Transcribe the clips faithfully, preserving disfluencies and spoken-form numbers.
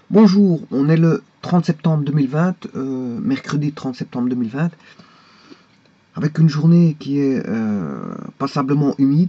Bonjour, on est le trente septembre deux mille vingt, euh, mercredi trente septembre deux mille vingt, avec une journée qui est euh, passablement humide.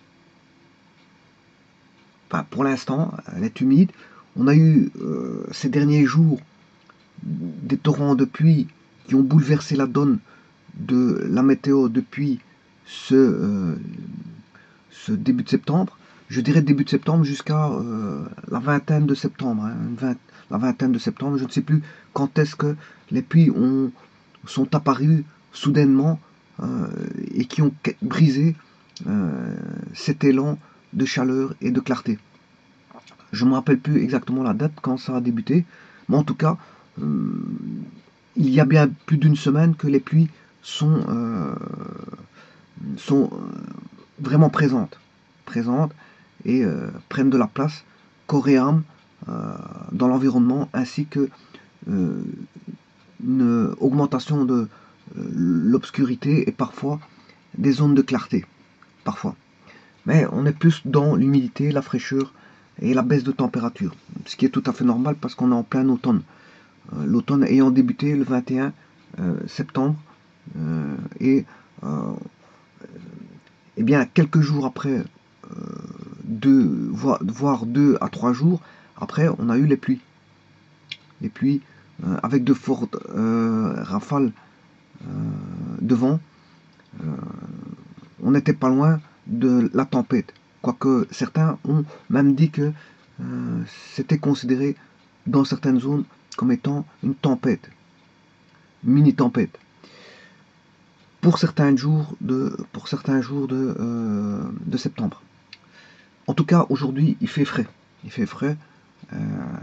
Enfin, pour l'instant, elle est humide. On a eu euh, ces derniers jours des torrents de pluie qui ont bouleversé la donne de la météo depuis ce, euh, ce début de septembre. Je dirais début de septembre jusqu'à euh, la vingtaine de septembre. Hein, vingt, la vingtaine de septembre, je ne sais plus quand est-ce que les pluies ont, sont apparues soudainement euh, et qui ont brisé euh, cet élan de chaleur et de clarté. Je ne me rappelle plus exactement la date quand ça a débuté, mais en tout cas, euh, il y a bien plus d'une semaine que les pluies sont, euh, sont vraiment présentes, présentes et euh, prennent de la place corps et âme euh, dans l'environnement, ainsi que euh, une augmentation de euh, l'obscurité et parfois des zones de clarté, parfois. Mais on est plus dans l'humidité, la fraîcheur et la baisse de température, ce qui est tout à fait normal parce qu'on est en plein automne. Euh, L'automne ayant débuté le vingt et un euh, septembre euh, et euh, et bien quelques jours après, euh, deux, voire, voire deux à trois jours après, on a eu les pluies. Les pluies euh, avec de fortes euh, rafales euh, de vent. Euh, on n'était pas loin de la tempête. Quoique certains ont même dit que euh, c'était considéré dans certaines zones comme étant une tempête, une mini-tempête. Pour certains jours de, pour certains jours de, euh, de septembre. En tout cas, aujourd'hui, il fait frais. Il fait frais. Euh,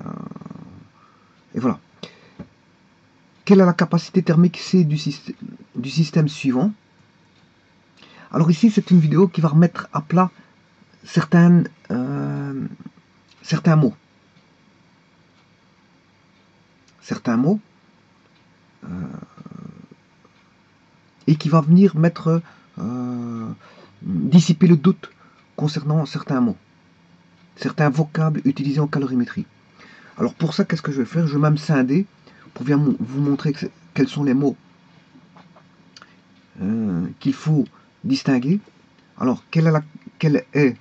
et voilà. Quelle est la capacité thermique C du, système, du système suivant? Alors ici, c'est une vidéo qui va remettre à plat certaines, euh, certains mots. Certains mots. Euh, et qui va venir mettre, euh, dissiper le doute concernant certains mots. Certains vocables utilisés en calorimétrie. Alors pour ça, qu'est-ce que je vais faire? Je vais même scinder pour bien vous montrer que quels sont les mots euh, qu'il faut distinguer. Alors, quelle est, la, quelle est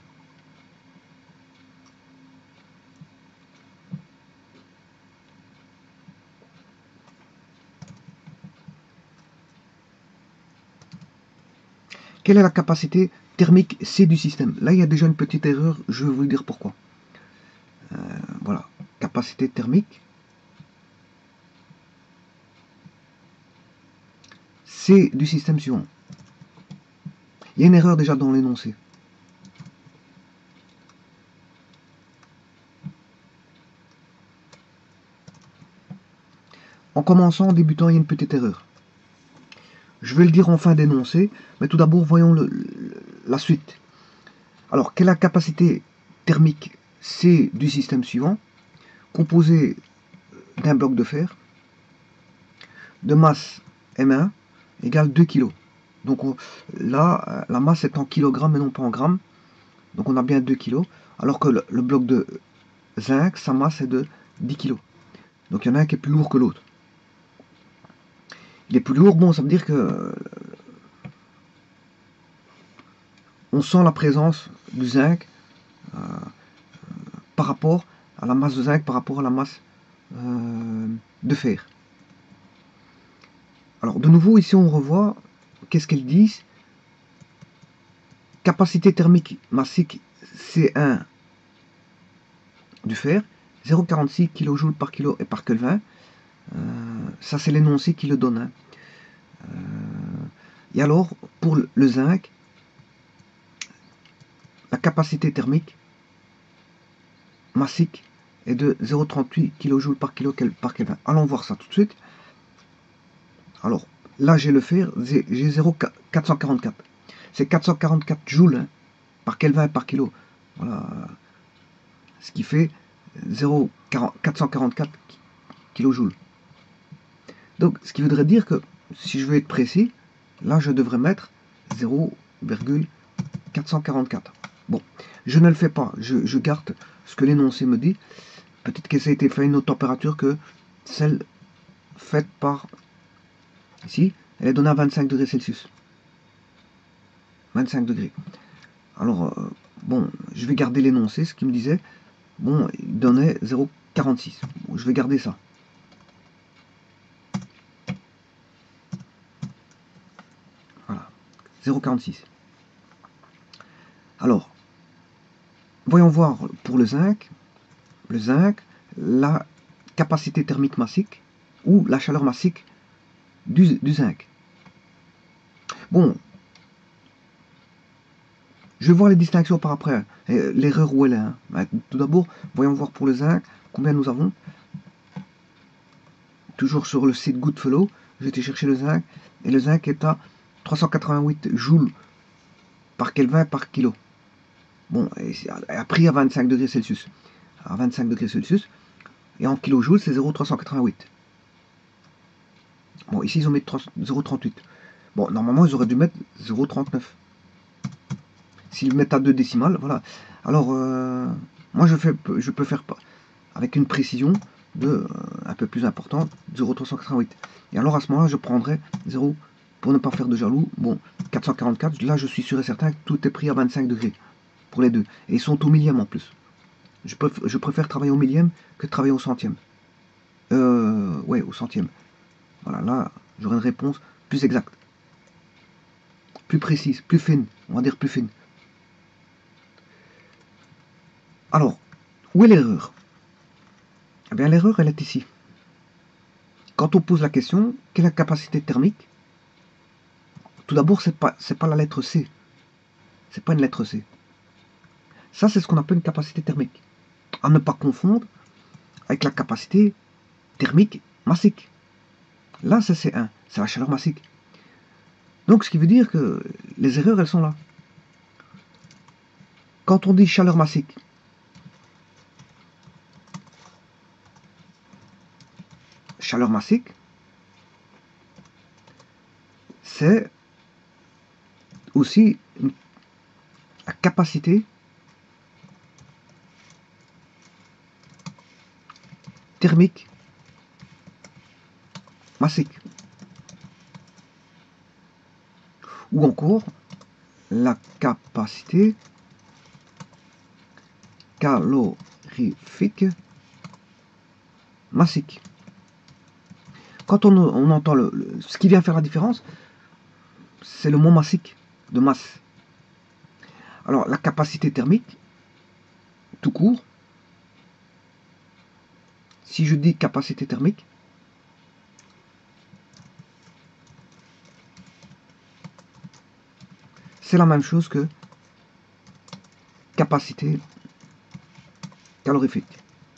quelle est la capacité thermique C du système? Là, il y a déjà une petite erreur, je vais vous dire pourquoi. Euh, voilà, capacité thermique. C du système suivant. Il y a une erreur déjà dans l'énoncé. En commençant, en débutant, il y a une petite erreur. Je vais le dire en fin d'énoncé, mais tout d'abord, voyons le, la suite. Alors, quelle est la capacité thermique C du système suivant, composé d'un bloc de fer, de masse M un, égale deux kilos. Donc on, là, la masse est en kilogrammes et non pas en grammes. Donc on a bien deux kilos. Alors que le, le bloc de zinc, sa masse est de dix kilos. Donc il y en a un qui est plus lourd que l'autre. Il est plus lourd, bon, ça veut dire que on sent la présence du zinc euh, par rapport à la masse de zinc, par rapport à la masse euh, de fer. Alors de nouveau, ici on revoit, qu'est-ce qu'elles disent? Capacité thermique massique C un du fer, zéro virgule quarante-six kilojoules par kilo et par Kelvin. Euh, ça c'est l'énoncé qui le donne. Hein. Euh, et alors, pour le zinc, la capacité thermique massique est de zéro virgule trente-huit kilojoules par kilo par Kelvin. Allons voir ça tout de suite. Alors, là j'ai le fer, j'ai zéro virgule quatre cent quarante-quatre. C'est quatre cent quarante-quatre joules hein, par Kelvin par kilo. Voilà. Ce qui fait zéro virgule quatre cent quarante-quatre kilojoules. Donc, ce qui voudrait dire que, si je veux être précis, là, je devrais mettre zéro virgule quatre cent quarante-quatre. Bon, je ne le fais pas, je, je garde ce que l'énoncé me dit. Peut-être que ça a été fait à une autre température que celle faite par... Ici, elle est donnée à vingt-cinq degrés Celsius. vingt-cinq degrés. Alors, euh, bon, je vais garder l'énoncé, ce qu'il me disait. Bon, il donnait zéro virgule quarante-six. Bon, je vais garder ça. Voilà, zéro virgule quarante-six. Alors, voyons voir pour le zinc. Le zinc, la capacité thermique massique ou la chaleur massique du, du zinc. Bon, je vais voir les distinctions par après. L'erreur où elle est. Hein. Tout d'abord, voyons voir pour le zinc combien nous avons. Toujours sur le site Goodfellow, j'ai été chercher le zinc, et le zinc est à trois cent quatre-vingt-huit joules par Kelvin par kilo. Bon, et a pris à vingt-cinq degrés Celsius. À vingt-cinq degrés Celsius, et en kilojoules, c'est zéro virgule trois cent quatre-vingt-huit. Bon, ici, ils ont mis zéro virgule trente-huit. Bon, normalement, ils auraient dû mettre zéro virgule trente-neuf. S'ils mettent à deux décimales, voilà. Alors, euh, moi, je, fais, je peux faire avec une précision de euh, un peu plus importante, zéro virgule trois cent quatre-vingt-huit. Et alors, à ce moment-là, je prendrai zéro, pour ne pas faire de jaloux, bon, quatre cent quarante-quatre, là, je suis sûr et certain que tout est pris à vingt-cinq degrés, pour les deux. Et ils sont au millième, en plus. Je, préf je préfère travailler au millième que de travailler au centième. Euh, ouais, au centième. Voilà, là, j'aurai une réponse plus exacte. Plus précise, plus fine, on va dire plus fine. Alors, où est l'erreur? Eh bien, l'erreur, elle est ici. Quand on pose la question, quelle est la capacité thermique? Tout d'abord, c'est pas, c'est pas la lettre C. C'est pas une lettre C. Ça, c'est ce qu'on appelle une capacité thermique. À ne pas confondre avec la capacité thermique massique. Là, c'est C un, c'est la chaleur massique. Donc, ce qui veut dire que les erreurs, elles sont là. Quand on dit chaleur massique, chaleur massique, c'est aussi une, la capacité thermique massique. Ou encore la capacité calorifique massique. Quand on, on entend le, le, ce qui vient faire la différence, c'est le mot massique, de masse. Alors, la capacité thermique, tout court, si je dis capacité thermique, c'est la même chose que capacité calorifique.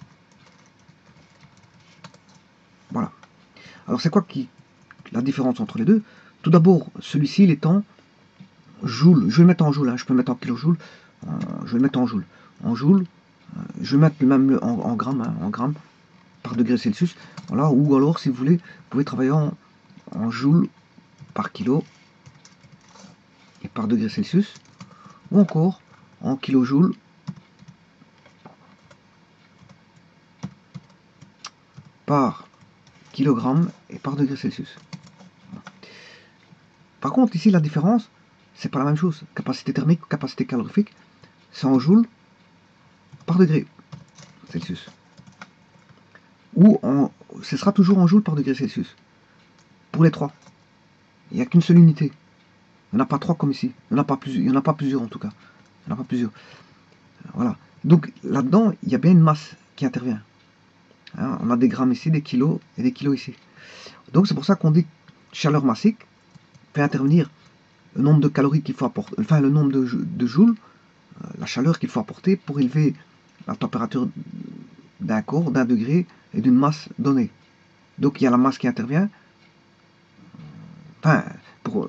Voilà. Alors, c'est quoi qui la différence entre les deux? Tout d'abord, celui-ci, il est en joules. Je vais le mettre en joules, hein. Je peux le mettre en kilojoules. Euh, je vais le mettre en joules. En joules, euh, je vais mettre même en, en grammes, hein, en grammes par degré Celsius. Voilà. Ou alors, si vous voulez, vous pouvez travailler en, en joules par kilo et par degré Celsius. Ou encore en kilojoules par kilogramme et par degré Celsius. Par contre, ici, la différence, c'est pas la même chose. Capacité thermique ou capacité calorifique, c'est en joules par degré Celsius. Ou en, ce sera toujours en joules par degré Celsius. Pour les trois. Il n'y a qu'une seule unité. Il n'y en a pas trois comme ici. Il n'y en a pas plusieurs, il n'y en a pas plusieurs en tout cas. Il n'y en a pas plusieurs. Voilà. Donc là-dedans, il y a bien une masse qui intervient. Hein, on a des grammes ici, des kilos et des kilos ici. Donc c'est pour ça qu'on dit chaleur massique fait intervenir le nombre de calories qu'il faut apporter, enfin le nombre de, de joules, euh, la chaleur qu'il faut apporter pour élever la température d'un corps, d'un degré et d'une masse donnée. Donc il y a la masse qui intervient. Enfin, pour,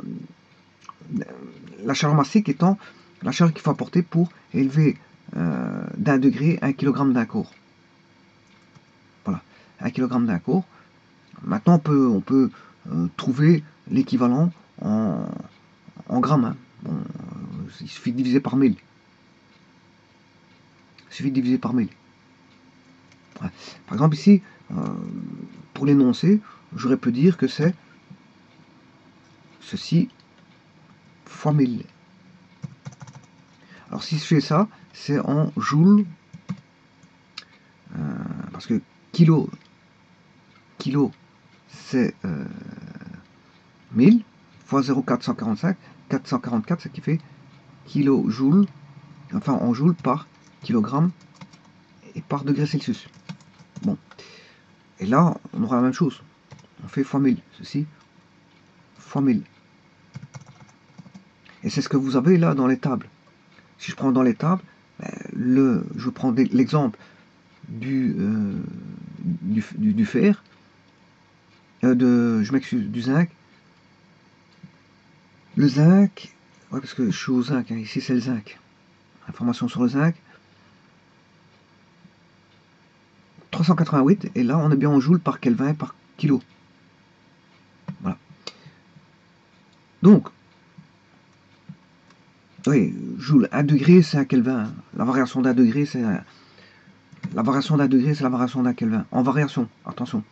la chaleur massique étant la chaleur qu'il faut apporter pour élever euh, d'un degré un kilogramme d'un corps. Voilà, un kilogramme d'un corps. Maintenant, on peut, on peut euh, trouver l'équivalent en, en grammes. Hein. Bon, euh, il suffit de diviser par mille. Il suffit de diviser par mille. Ouais. Par exemple ici, euh, pour l'énoncer, j'aurais pu dire que c'est ceci fois mille. Alors si je fais ça, c'est en joules, euh, parce que kilo, kilo c'est euh, mille fois zéro virgule quatre cent quarante-cinq, quatre cent quarante-quatre, ce qui fait kilojoules, enfin en joules par kilogramme et par degré Celsius. Bon, et là on aura la même chose, on fait fois mille, ceci fois mille. Et c'est ce que vous avez là dans les tables. Si je prends dans les tables, le, je prends l'exemple du, euh, du, du, du fer, euh, de, je m'excuse, du zinc. Le zinc, ouais, parce que je suis au zinc, hein, ici c'est le zinc. Information sur le zinc. trois cent quatre-vingt-huit, et là on est bien en joules par Kelvin par kilo. Voilà. Donc, oui, joule, un degré c'est un Kelvin. La variation d'un degré c'est la variation d'un degré c'est la variation d'un Kelvin. En variation, attention.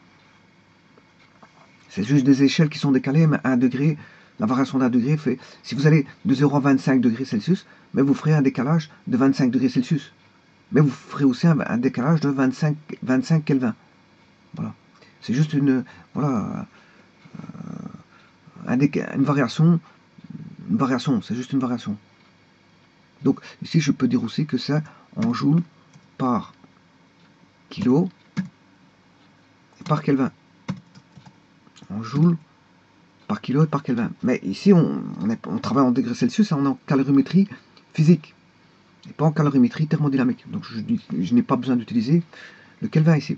C'est juste des échelles qui sont décalées, mais un degré, la variation d'un degré fait, si vous allez de zéro à vingt-cinq degrés Celsius, mais vous ferez un décalage de vingt-cinq degrés Celsius. Mais vous ferez aussi un, un décalage de vingt-cinq, vingt-cinq Kelvin. Voilà. C'est juste une, voilà, euh, un une variation, une variation, c'est juste une variation. Donc ici je peux dire aussi que c'est en joules par kilo et par Kelvin. En joules par kilo et par Kelvin. Mais ici on, on, est, on travaille en degrés Celsius et on est en calorimétrie physique et pas en calorimétrie thermodynamique. Donc je, je n'ai pas besoin d'utiliser le Kelvin ici.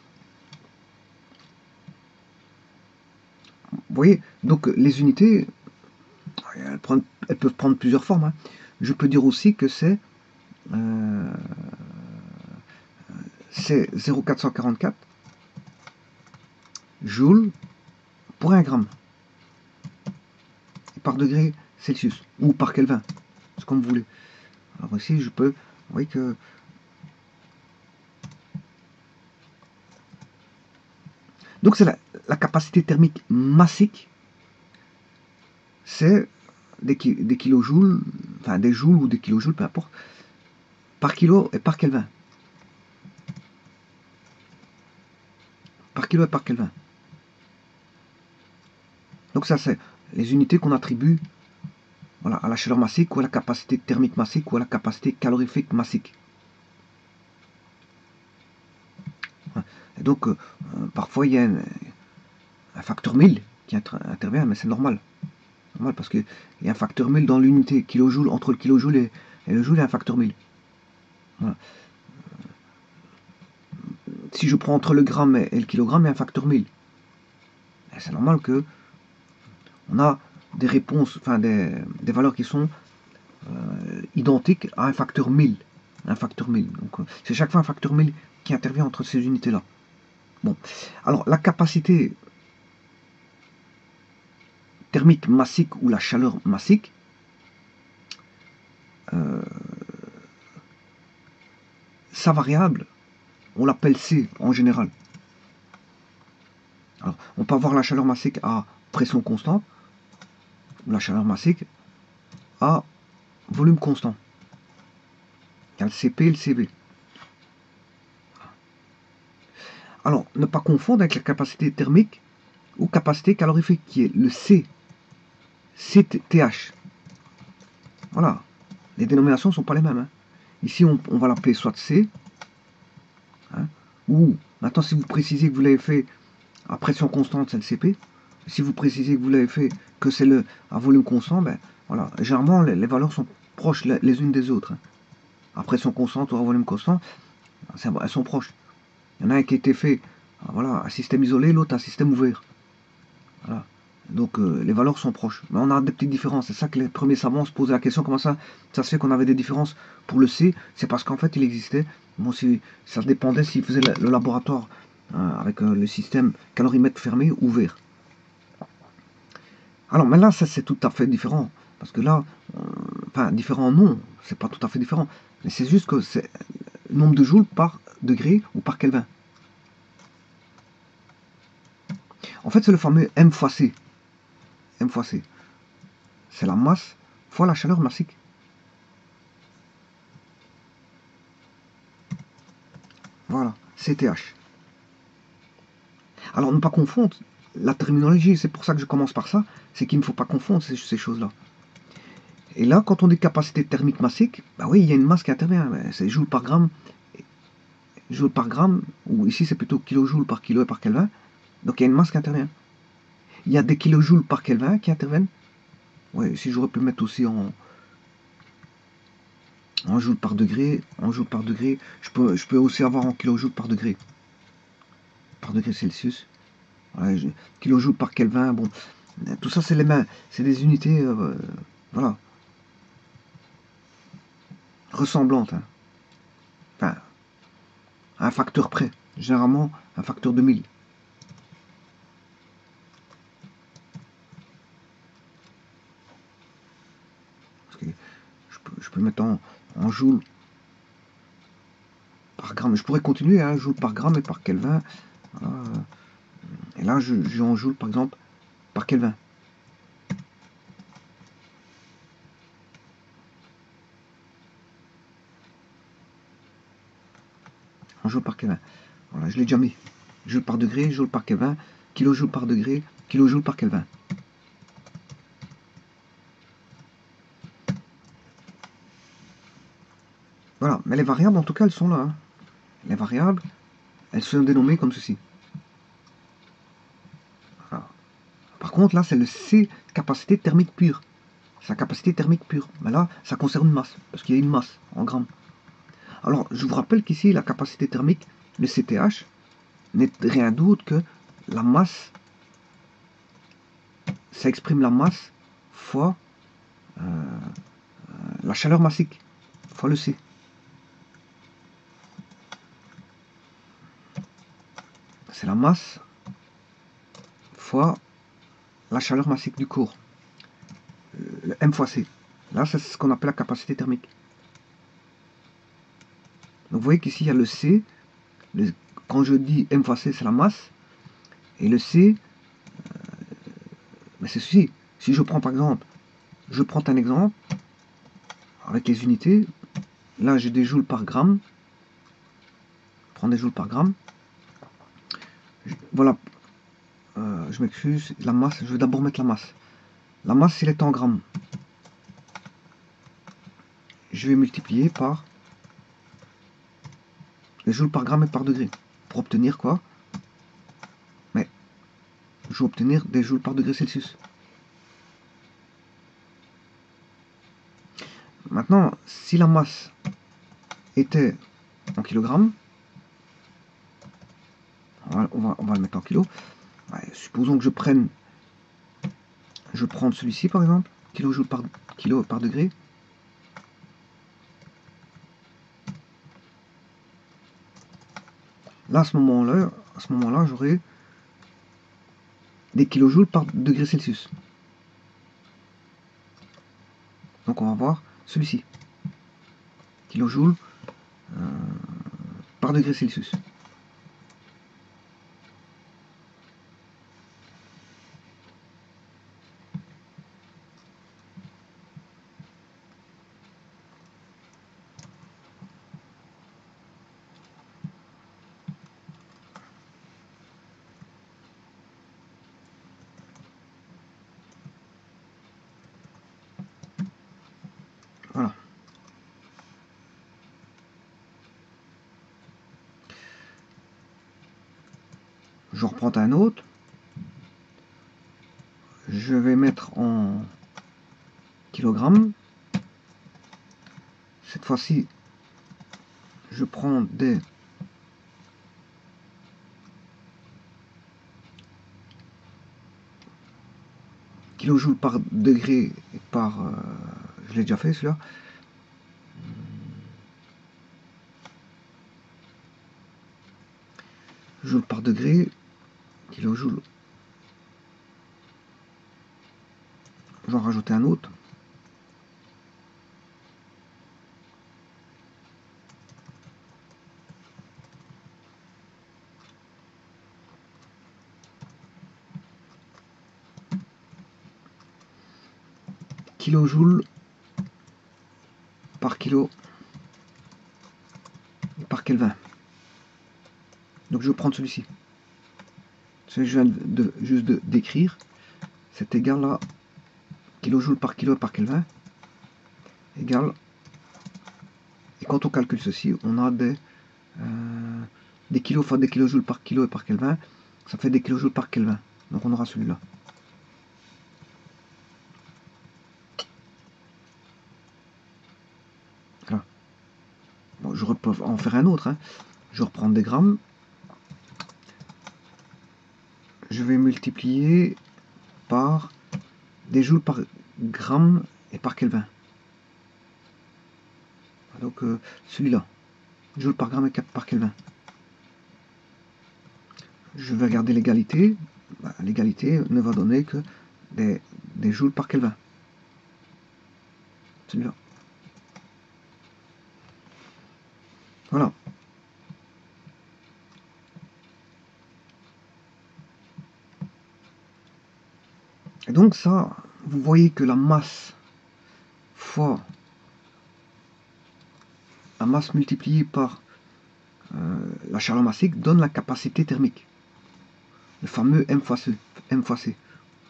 Vous voyez, donc les unités, elles, prennent, elles peuvent prendre plusieurs formes. Hein. Je peux dire aussi que c'est euh, c'est zéro virgule quatre cent quarante-quatre joules pour un gramme. Et par degré Celsius, ou par Kelvin, c'est comme vous voulez. Alors ici, je peux, vous voyez que donc c'est la, la capacité thermique massique, c'est des, des kilojoules, enfin des joules ou des kilojoules, peu importe, par kilo et par Kelvin. Par kilo et par Kelvin. Donc ça, c'est les unités qu'on attribue voilà, à la chaleur massique ou à la capacité thermique massique ou à la capacité calorifique massique. Et donc, euh, parfois, il y a un, un facteur mille qui intervient, mais c'est normal. normal. Parce qu'il y a un facteur mille dans l'unité kilojoule, entre le kilojoule et, et le joule, il y a un facteur mille. Voilà. Si je prends entre le gramme et, et le kilogramme, il y a un facteur mille. C'est normal que on a des réponses, enfin des, des valeurs qui sont euh, identiques à un facteur mille. Un facteur mille. Donc euh, c'est chaque fois un facteur mille qui intervient entre ces unités-là. Bon. Alors la capacité thermique massique ou la chaleur massique, euh, sa variable, on l'appelle C en général. Alors, on peut avoir la chaleur massique à pression constante, ou la chaleur massique à volume constant. Il y a le C P et le C V. Alors, ne pas confondre avec la capacité thermique ou capacité calorifique, qui est le C, C T H. Voilà, les dénominations ne sont pas les mêmes. Hein. Ici, on, on va l'appeler soit C, hein, ou, maintenant, si vous précisez que vous l'avez fait à pression constante, c'est le C P. Si vous précisez que vous l'avez fait que c'est le à volume constant, ben voilà, généralement, les, les valeurs sont proches les, les unes des autres. Hein. À pression constante ou à volume constant, elles sont proches. Il y en a un qui a été fait, voilà, un système isolé, l'autre un système ouvert. Voilà. Donc euh, les valeurs sont proches. Mais on a des petites différences. C'est ça que les premiers savants se posaient la question, comment ça, ça se fait qu'on avait des différences pour le C. C'est parce qu'en fait il existait, bon, si, ça dépendait s'ils faisaient le, le laboratoire euh, avec euh, le système calorimètre fermé ou ouvert. Alors mais là, ça c'est tout à fait différent. Parce que là, euh, enfin différent non, c'est pas tout à fait différent. Mais c'est juste que c'est le nombre de joules par degré ou par Kelvin. fait, c'est le fameux M fois C. M fois C. C'est la masse fois la chaleur massique. Voilà, C T H. Alors, ne pas confondre la terminologie, c'est pour ça que je commence par ça, c'est qu'il ne faut pas confondre ces, ces choses-là. Et là, quand on dit capacité thermique massique, bah oui, il y a une masse qui intervient, c'est joule par gramme, joule par gramme, ou ici c'est plutôt kilojoules par kilo et par Kelvin, donc il y a une masse qui intervient. Il y a des kilojoules par Kelvin qui interviennent. Oui, si j'aurais pu mettre aussi en, en joule par degré, en joule par degré, je peux, je peux aussi avoir en kilojoules par degré, par degré Celsius. Voilà, je, kilojoules par Kelvin, bon, tout ça c'est les mains, c'est des unités, euh, voilà, ressemblantes. Hein. Enfin, à un facteur près, généralement un facteur de mille. Parce que je peux, je peux mettre en, en joules par gramme. Je pourrais continuer, hein, joule par gramme et par Kelvin. Voilà. Et là, je, je en joule par exemple par Kelvin. En joule par Kelvin. Voilà, je l'ai déjà mis. Joule par degré, joule par Kelvin, kilojoule par degré, kilojoule par Kelvin. Voilà, mais les variables en tout cas elles sont là. Hein. Les variables, elles sont dénommées comme ceci. Voilà. Par contre là c'est le C, capacité thermique pure. Sa capacité thermique pure. Mais là ça concerne une masse, parce qu'il y a une masse en grammes. Alors je vous rappelle qu'ici la capacité thermique, le C T H, n'est rien d'autre que la masse, ça exprime la masse fois euh, euh, la chaleur massique, fois le C. C'est la masse fois la chaleur massique du corps, le M fois C. Là, c'est ce qu'on appelle la capacité thermique. Donc vous voyez qu'ici, il y a le C. Le, quand je dis M fois C, c'est la masse. Et le C, euh, mais c'est ceci. Si je prends par exemple, je prends un exemple avec les unités. Là, j'ai des joules par gramme. Je prends des joules par gramme. Je, voilà. Euh, je m'excuse. La masse, je vais d'abord mettre la masse. La masse, elle est en grammes. Je vais multiplier par les joules par gramme et par degré. Pour obtenir quoi? Mais je vais obtenir des joules par degré Celsius. Maintenant, si la masse était en kilogrammes, on va, on va, on va le mettre en kilos. Ouais, supposons que je prenne, je prends celui-ci par exemple, kilojoules par kilo par degré. Là, à ce moment-là, à ce moment-là, j'aurai des kilojoules par degré Celsius. Donc on va voir celui-ci, kilojoules euh, par degré Celsius. Voilà. Je reprends un autre. Je vais mettre en kilogrammes. Cette fois-ci, je prends des kilojoules par degré et par... Euh, je l'ai déjà fait celui-là. Joule par degré, kilojoules. Je vais en rajouter un autre. kilojoules par kilo par Kelvin. Donc je vais prendre celui-ci. Ce que je viens de, de juste de d'écrire, c'est égal à kilojoules par kilo par Kelvin égal. Et quand on calcule ceci, on a des euh, des kilos fois des kilojoules par kilo et par Kelvin, ça fait des kilojoules par Kelvin. Donc on aura celui-là. Voilà. Bon, je peux en faire un autre. Hein. Je vais reprendre des grammes. Je vais multiplier par des joules par gramme et par Kelvin. Donc euh, celui-là, joules par gramme et par Kelvin. Je vais regarder l'égalité. Bah, l'égalité ne va donner que des, des joules par Kelvin. Celui-là. Voilà. Et donc ça, vous voyez que la masse fois la masse multipliée par euh, la chaleur massique donne la capacité thermique. Le fameux M fois C. M fois C.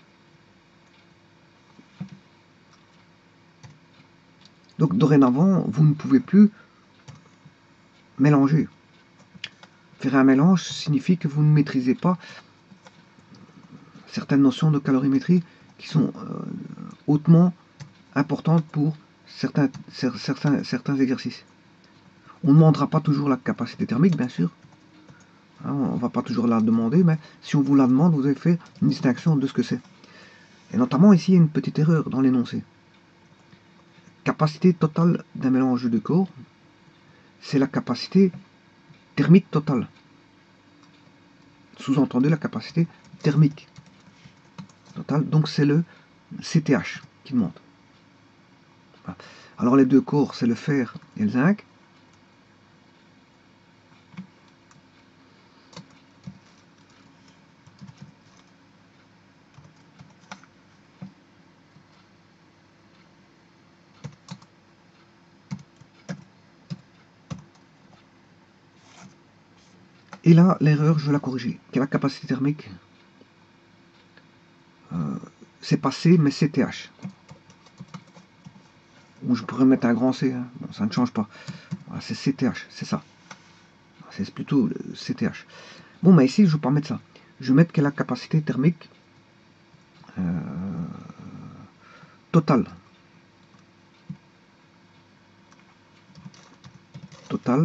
Donc dorénavant, vous ne pouvez plus mélanger. Faire un mélange signifie que vous ne maîtrisez pas certaines notions de calorimétrie qui sont euh, hautement importantes pour certains, certains, certains exercices. On ne demandera pas toujours la capacité thermique, bien sûr. Hein, on ne va pas toujours la demander, mais si on vous la demande, vous avez fait une distinction de ce que c'est. Et notamment ici, il y a une petite erreur dans l'énoncé. Capacité totale d'un mélange de corps, c'est la capacité thermique totale. Sous-entendu la capacité thermique totale. Donc c'est le C T H qui demande. Voilà. Alors les deux corps, c'est le fer et le zinc. Et là, l'erreur, je vais la corriger. Quelle est la capacité thermique euh, c'est pas C, mais C T H. Ou je pourrais mettre un grand C, hein. Bon, ça ne change pas. Voilà, c'est C T H, c'est ça. C'est plutôt le C T H. Bon, mais ici, je ne vais pas mettre ça. Je vais mettre quelle est la capacité thermique euh, totale. Totale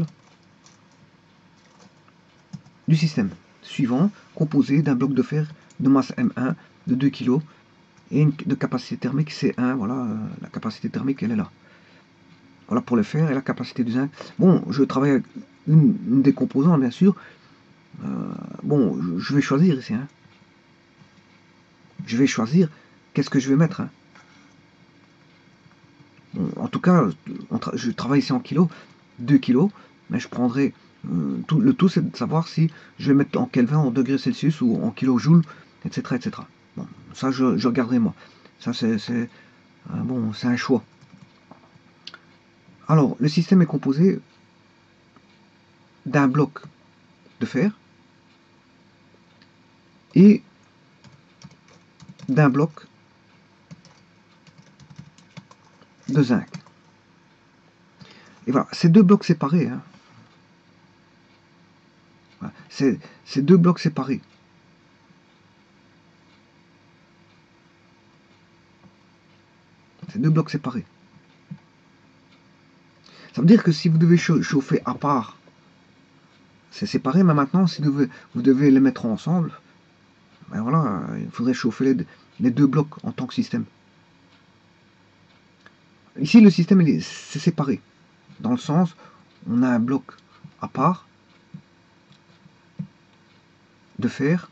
du système suivant, composé d'un bloc de fer de masse M un de deux kilos et une, de capacité thermique C un. Voilà, euh, la capacité thermique, elle est là. Voilà pour le fer et la capacité du zinc. Bon, je travaille avec une, une des composants, bien sûr. Euh, bon, je, je vais choisir ici. Hein. Je vais choisir qu'est-ce que je vais mettre. Hein. Bon, en tout cas, tra je travaille ici en kilos, deux kilos, mais je prendrai. Euh, tout, le tout, c'est de savoir si je vais mettre en Kelvin, en degrés Celsius ou en kilojoules, et cetera et cetera. Bon, ça, je, je regarderai moi. Ça, c'est euh, bon, c'est un choix. Alors, le système est composé d'un bloc de fer et d'un bloc de zinc. Et voilà, ces deux blocs séparés, hein, voilà, c'est ces deux blocs séparés. Ces deux blocs séparés. Ça veut dire que si vous devez chauffer à part, c'est séparé, mais maintenant, si vous devez, vous devez les mettre ensemble, ben voilà, il faudrait chauffer les, les deux blocs en tant que système. Ici, le système, c'est séparé. Dans le sens, on a un bloc à part de fer.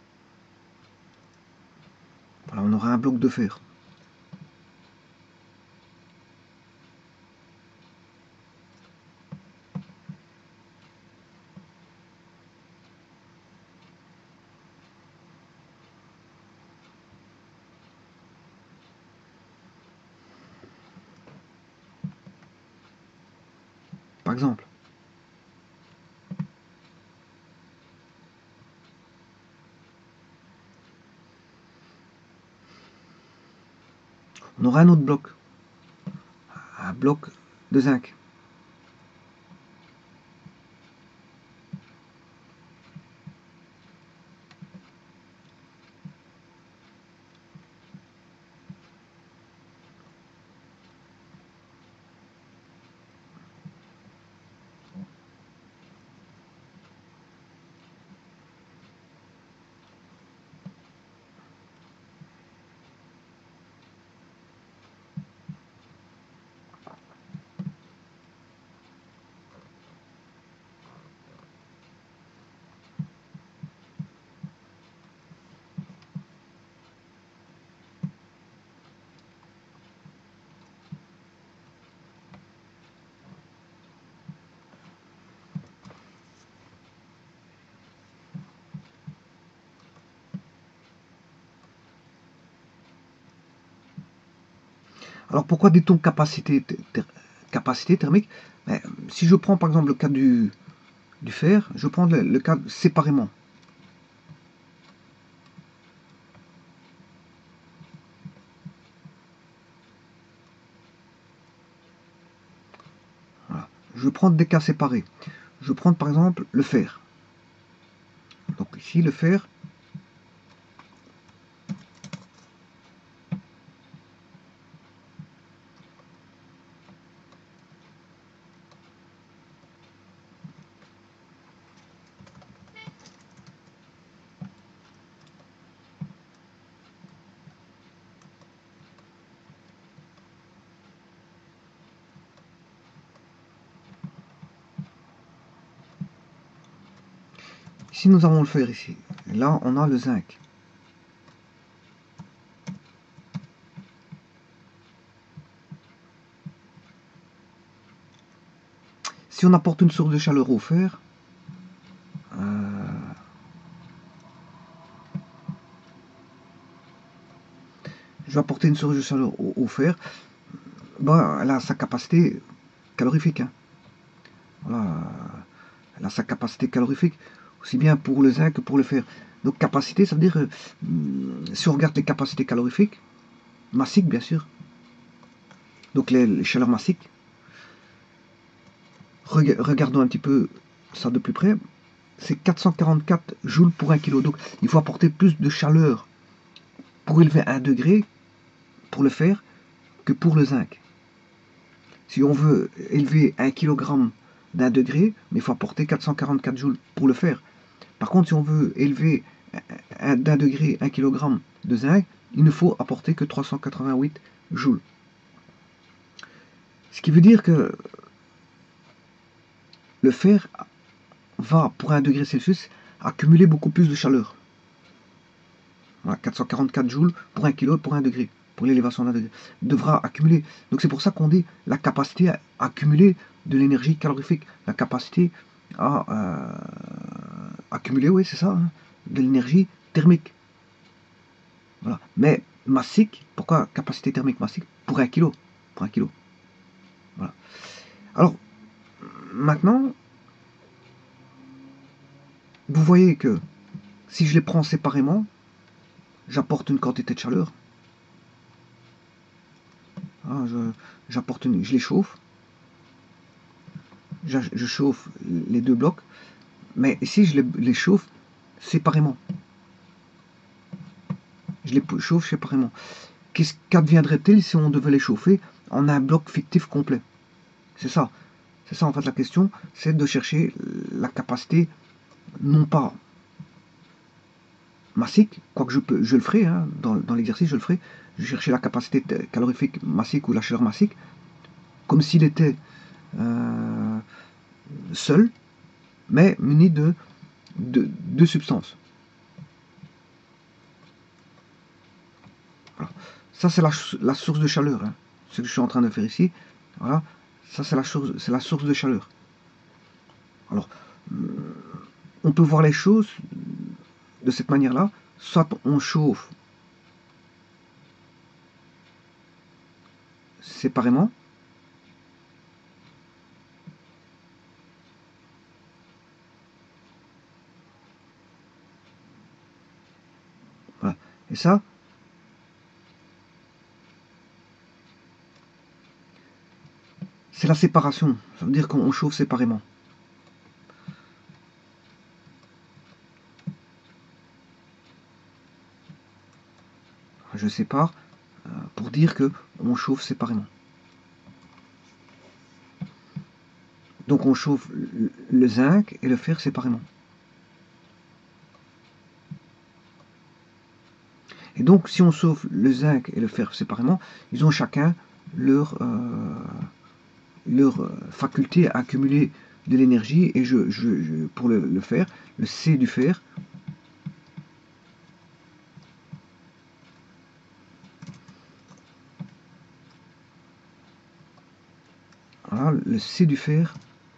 Voilà, on aura un bloc de fer. par exemple. On aura un autre bloc, un bloc de zinc. Alors pourquoi dit-on capacité, ter, capacité thermique? Ben, si je prends par exemple le cas du, du fer, je prends le, le cas séparément. Voilà. Je vais prendre des cas séparés. Je vais prendre par exemple le fer. Donc ici le fer, ici nous avons le fer ici. Et là on a le zinc. Si on apporte une source de chaleur au fer, euh, je vais apporter une source de chaleur au, au fer, ben, elle a sa capacité calorifique. Hein. Voilà, elle a sa capacité calorifique, aussi bien pour le zinc que pour le fer. Donc capacité, ça veut dire, euh, si on regarde les capacités calorifiques, massiques bien sûr, donc les, les chaleurs massiques, reg regardons un petit peu ça de plus près, c'est quatre cent quarante-quatre joules pour un kilo. Donc il faut apporter plus de chaleur pour élever un degré, pour le fer, que pour le zinc. Si on veut élever un kilogramme d'un degré, mais il faut apporter quatre cent quarante-quatre joules pour le faire. Par contre, si on veut élever d'un degré un kilogramme de zinc, il ne faut apporter que trois cent quatre-vingt-huit joules. Ce qui veut dire que le fer va, pour un degré Celsius, accumuler beaucoup plus de chaleur. Voilà, quatre cent quarante-quatre joules pour un kilo, pour un degré, pour l'élévation d'un degré, devra accumuler. Donc c'est pour ça qu'on dit la capacité à accumuler de l'énergie calorifique, la capacité à euh, accumuler, oui c'est ça, hein, de l'énergie thermique. Voilà. Mais massique, pourquoi capacité thermique massique? Pour un kilo. Pour un kilo. Voilà. Alors, maintenant, vous voyez que si je les prends séparément, j'apporte une quantité de chaleur. Ah, je, j'apporte une, je les chauffe. Je, je chauffe les deux blocs. Mais ici, je les, les chauffe séparément. Je les chauffe séparément. Qu'est-ce qu'adviendrait-il si on devait les chauffer en un bloc fictif complet? C'est ça. C'est ça en fait la question, c'est de chercher la capacité, non pas massique, quoique je, peux, je le ferai, hein, dans, dans l'exercice je le ferai, je chercher la capacité calorifique massique ou la chaleur massique, comme s'il était euh, seul, mais muni de deux de substances. Voilà. Ça c'est la, la source de chaleur, hein, ce que je suis en train de faire ici. Voilà, ça c'est la, c'est la source de chaleur. Alors, on peut voir les choses de cette manière-là, soit on chauffe séparément, Et ça, c'est la séparation. Ça veut dire qu'on chauffe séparément. Je sépare euh, pour dire que on chauffe séparément. Donc on chauffe le zinc et le fer séparément. Et donc si on chauffe le zinc et le fer séparément, ils ont chacun leur, euh, leur faculté à accumuler de l'énergie. Et je, je, je, pour le, le fer, le C du fer, voilà, le C du fer,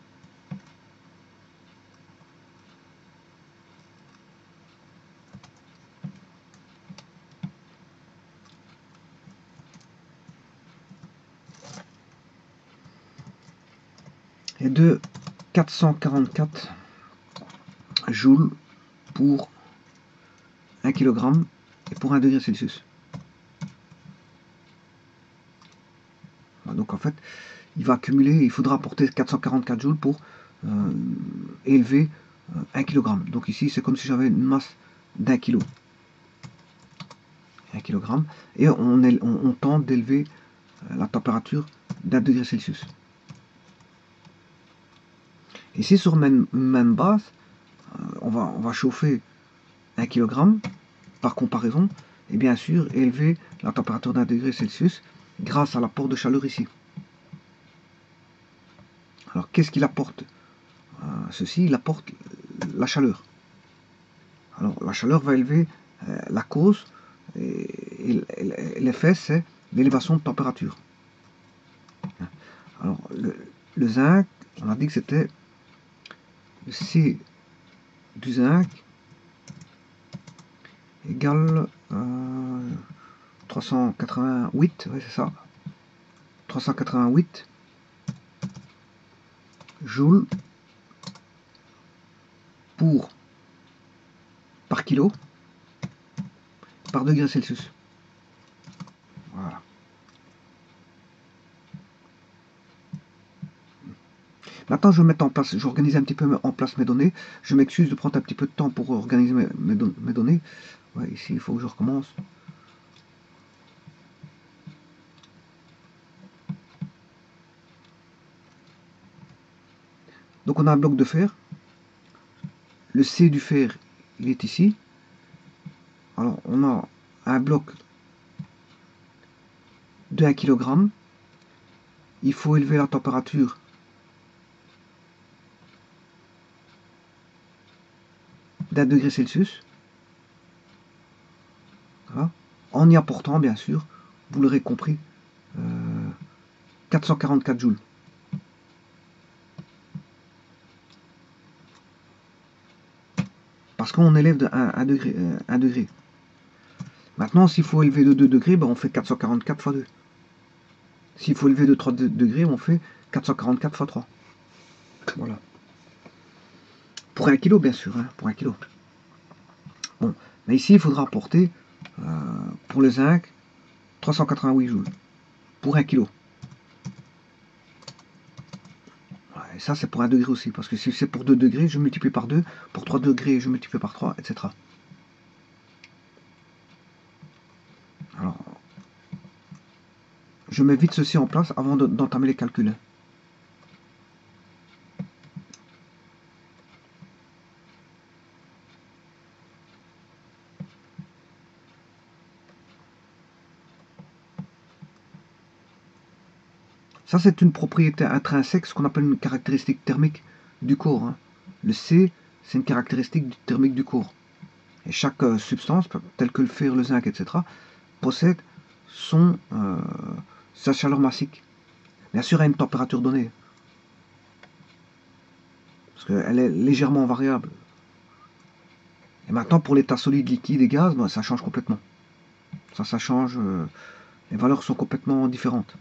est de quatre cent quarante-quatre joules pour un kilogramme et pour un degré Celsius. Donc en fait, il va accumuler, il faudra apporter quatre cent quarante-quatre joules pour euh, élever euh, un kilogramme. Donc ici, c'est comme si j'avais une masse d'un kilo. un kilogramme. Et on, est, on, on tente d'élever euh, la température d'un degré Celsius. Ici, sur même, même base, euh, on, va, on va chauffer un kilogramme par comparaison. Et bien sûr, élever la température d'un degré Celsius grâce à l'apport de chaleur ici. Alors, qu'est-ce qu'il apporte euh, Ceci, il apporte la chaleur. Alors, la chaleur va élever euh, la cause, et, et, et l'effet, c'est l'élévation de température. Alors, le, le zinc, on a dit que c'était le C du zinc égale euh, trois cent quatre-vingt-huit, oui, c'est ça, trois cent quatre-vingt-huit joules pour par kilo par degré Celsius. Voilà. Maintenant, je vais mettre en place, je vais organiser un petit peu en place mes données. Je m'excuse de prendre un petit peu de temps pour organiser mes, mes, don mes données. Ouais, ici, il faut que je recommence. Donc, on a un bloc de fer. Le C du fer, il est ici. Alors, on a un bloc de un kilogramme. Il faut élever la température d'un degré Celsius. Voilà. En y apportant, bien sûr, vous l'aurez compris, euh, quatre cent quarante-quatre joules. Parce qu'on élève de un degré, euh, un degré. Maintenant, s'il faut élever de deux degrés, ben on fait quatre cent quarante-quatre fois deux. S'il faut élever de trois degrés, on fait quatre cent quarante-quatre fois trois. Voilà. Pour un kilo, bien sûr, hein, pour un kilo. Bon, mais ici, il faudra apporter, euh, pour le zinc, trois cent quatre-vingt-huit joules. Pour un kilo. Et ça, c'est pour un degré aussi. Parce que si c'est pour deux degrés, je multiplie par deux. Pour trois degrés, je multiplie par trois, et cetera. Alors, je mets vite ceci en place avant d'entamer les calculs. Ça, c'est une propriété intrinsèque, ce qu'on appelle une caractéristique thermique du corps. Hein. Le C, c'est une caractéristique thermique du corps. Et chaque euh, substance, telle que le fer, le zinc, et cetera, possède son, euh, sa chaleur massique. Bien sûr, à une température donnée. Parce qu'elle est légèrement variable. Et maintenant, pour l'état solide, liquide et gaz, ben, ça change complètement. Ça, ça change. Euh, les valeurs sont complètement différentes.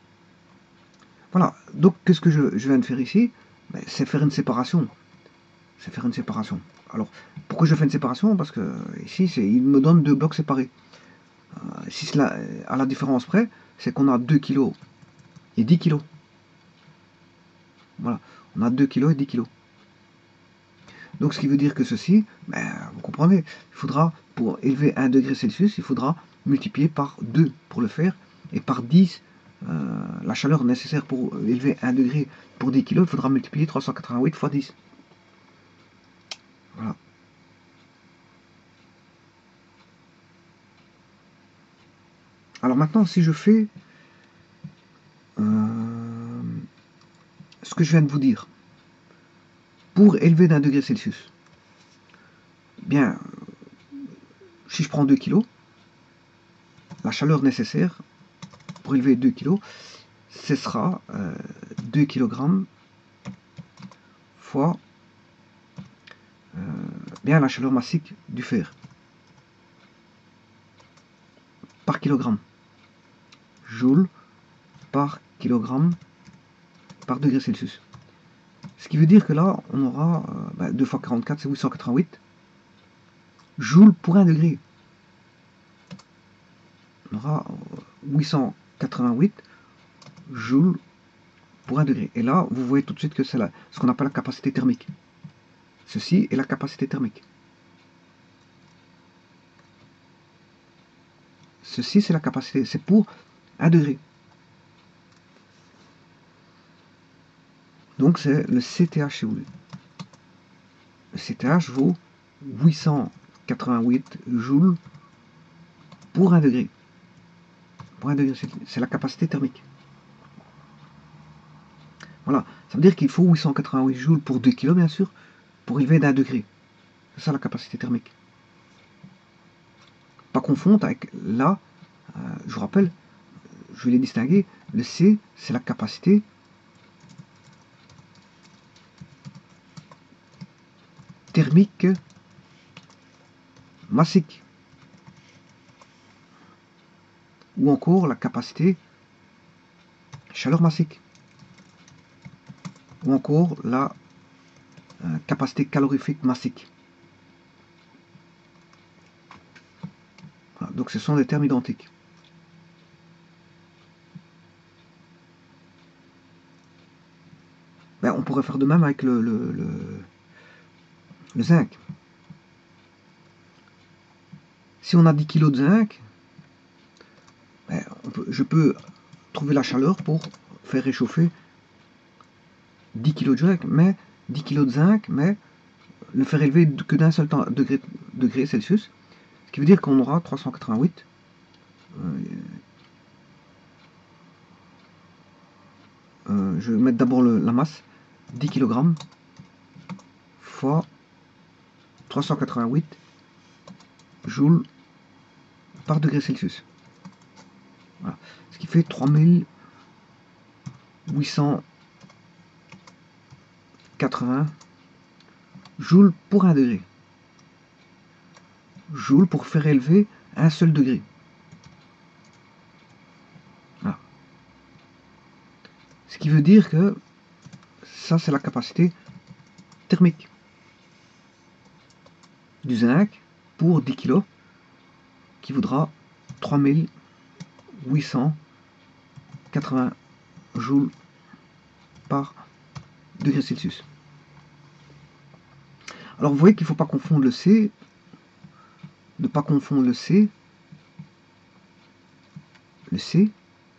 Voilà. Donc, qu'est-ce que je, je viens de faire ici? Ben, c'est faire une séparation. c'est faire une séparation. Alors, pourquoi je fais une séparation? Parce que ici, il me donne deux blocs séparés. Euh, si cela, à la différence près, c'est qu'on a deux kilos et dix kilos. Voilà, on a deux kilos et dix kilos. Donc, ce qui veut dire que ceci, ben, vous comprenez, il faudra, pour élever un degré Celsius, il faudra multiplier par deux pour le faire, et par dix, euh, la chaleur nécessaire pour élever un degré pour dix kilos, il faudra multiplier trois cent quatre-vingt-huit fois dix. Voilà. Alors maintenant, si je fais euh, ce que je viens de vous dire, pour élever d'un degré Celsius, bien, si je prends deux kilos, la chaleur nécessaire pour élever deux kilos, ce sera euh, deux kilogrammes fois euh, bien la chaleur massique du fer par kilogramme. Joule par kilogramme par degré Celsius. Ce qui veut dire que là, on aura euh, bah, deux fois quarante-quatre, c'est huit cent quatre-vingt-huit joules pour un degré. On aura huit cent quatre-vingt-huit joules pour un degré. Et là, vous voyez tout de suite que c'est ce qu'on appelle la capacité thermique. Ceci est la capacité thermique. Ceci, c'est la capacité, c'est pour un degré. Donc, c'est le C T H, si vous voulez. Le C T H vaut huit cent quatre-vingt-huit joules pour un degré. Pour un degré, c'est la capacité thermique. Voilà, ça veut dire qu'il faut huit cent quatre-vingt-huit joules pour deux kilos, bien sûr, pour élever d'un degré. C'est ça la capacité thermique. Pas confondre avec là, euh, je vous rappelle, je vais les distinguer. Le C, c'est la capacité thermique massique. Ou encore la capacité chaleur massique. Ou encore la euh, capacité calorifique massique. Voilà, donc ce sont des termes identiques. Ben, on pourrait faire de même avec le, le, le, le zinc. Si on a dix kilos de zinc, ben, on peut, je peux trouver la chaleur pour faire réchauffer dix kilos de zinc, mais dix kilos de zinc, mais le faire élever que d'un seul temps, degré, degré Celsius, ce qui veut dire qu'on aura trois cent quatre-vingt-huit. Euh, euh, je vais mettre d'abord la masse, dix kilogrammes fois trois cent quatre-vingt-huit joules par degré Celsius. Voilà. Ce qui fait trois mille huit cent quatre-vingts joules pour un degré. Joules pour faire élever un seul degré. Voilà. Ce qui veut dire que ça, c'est la capacité thermique du zinc pour dix kilos, qui vaudra trois mille huit cent quatre-vingts joules par degré Celsius. Alors vous voyez qu'il ne faut pas confondre le C, ne pas confondre le C, le C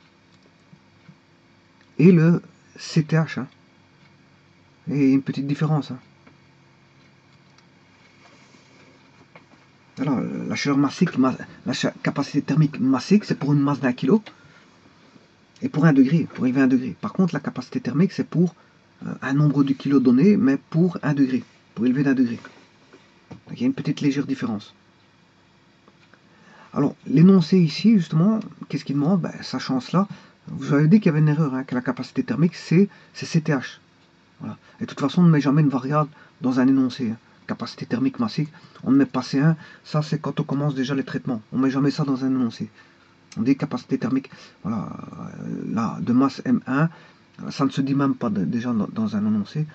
et le C T H. Hein. Et il y a une petite différence. Hein. Alors, la chaleur massique, la capacité thermique massique, c'est pour une masse d'un kilo et pour un degré, pour élever un degré. Par contre, la capacité thermique, c'est pour euh, un nombre de kilos donné, mais pour un degré, pour élever d'un degré. Donc, il y a une petite légère différence. Alors, l'énoncé ici, justement, qu'est-ce qu'il demande? Ben, sachant cela, vous avez dit qu'il y avait une erreur, hein, que la capacité thermique, c'est C T H. Voilà. Et de toute façon, on ne met jamais une variable dans un énoncé. Hein. Capacité thermique massique, on ne met pas C un, ça c'est quand on commence déjà les traitements. On ne met jamais ça dans un énoncé. On dit capacité thermique, voilà, là, de masse M un, ça ne se dit même pas de, déjà dans, dans un énoncé.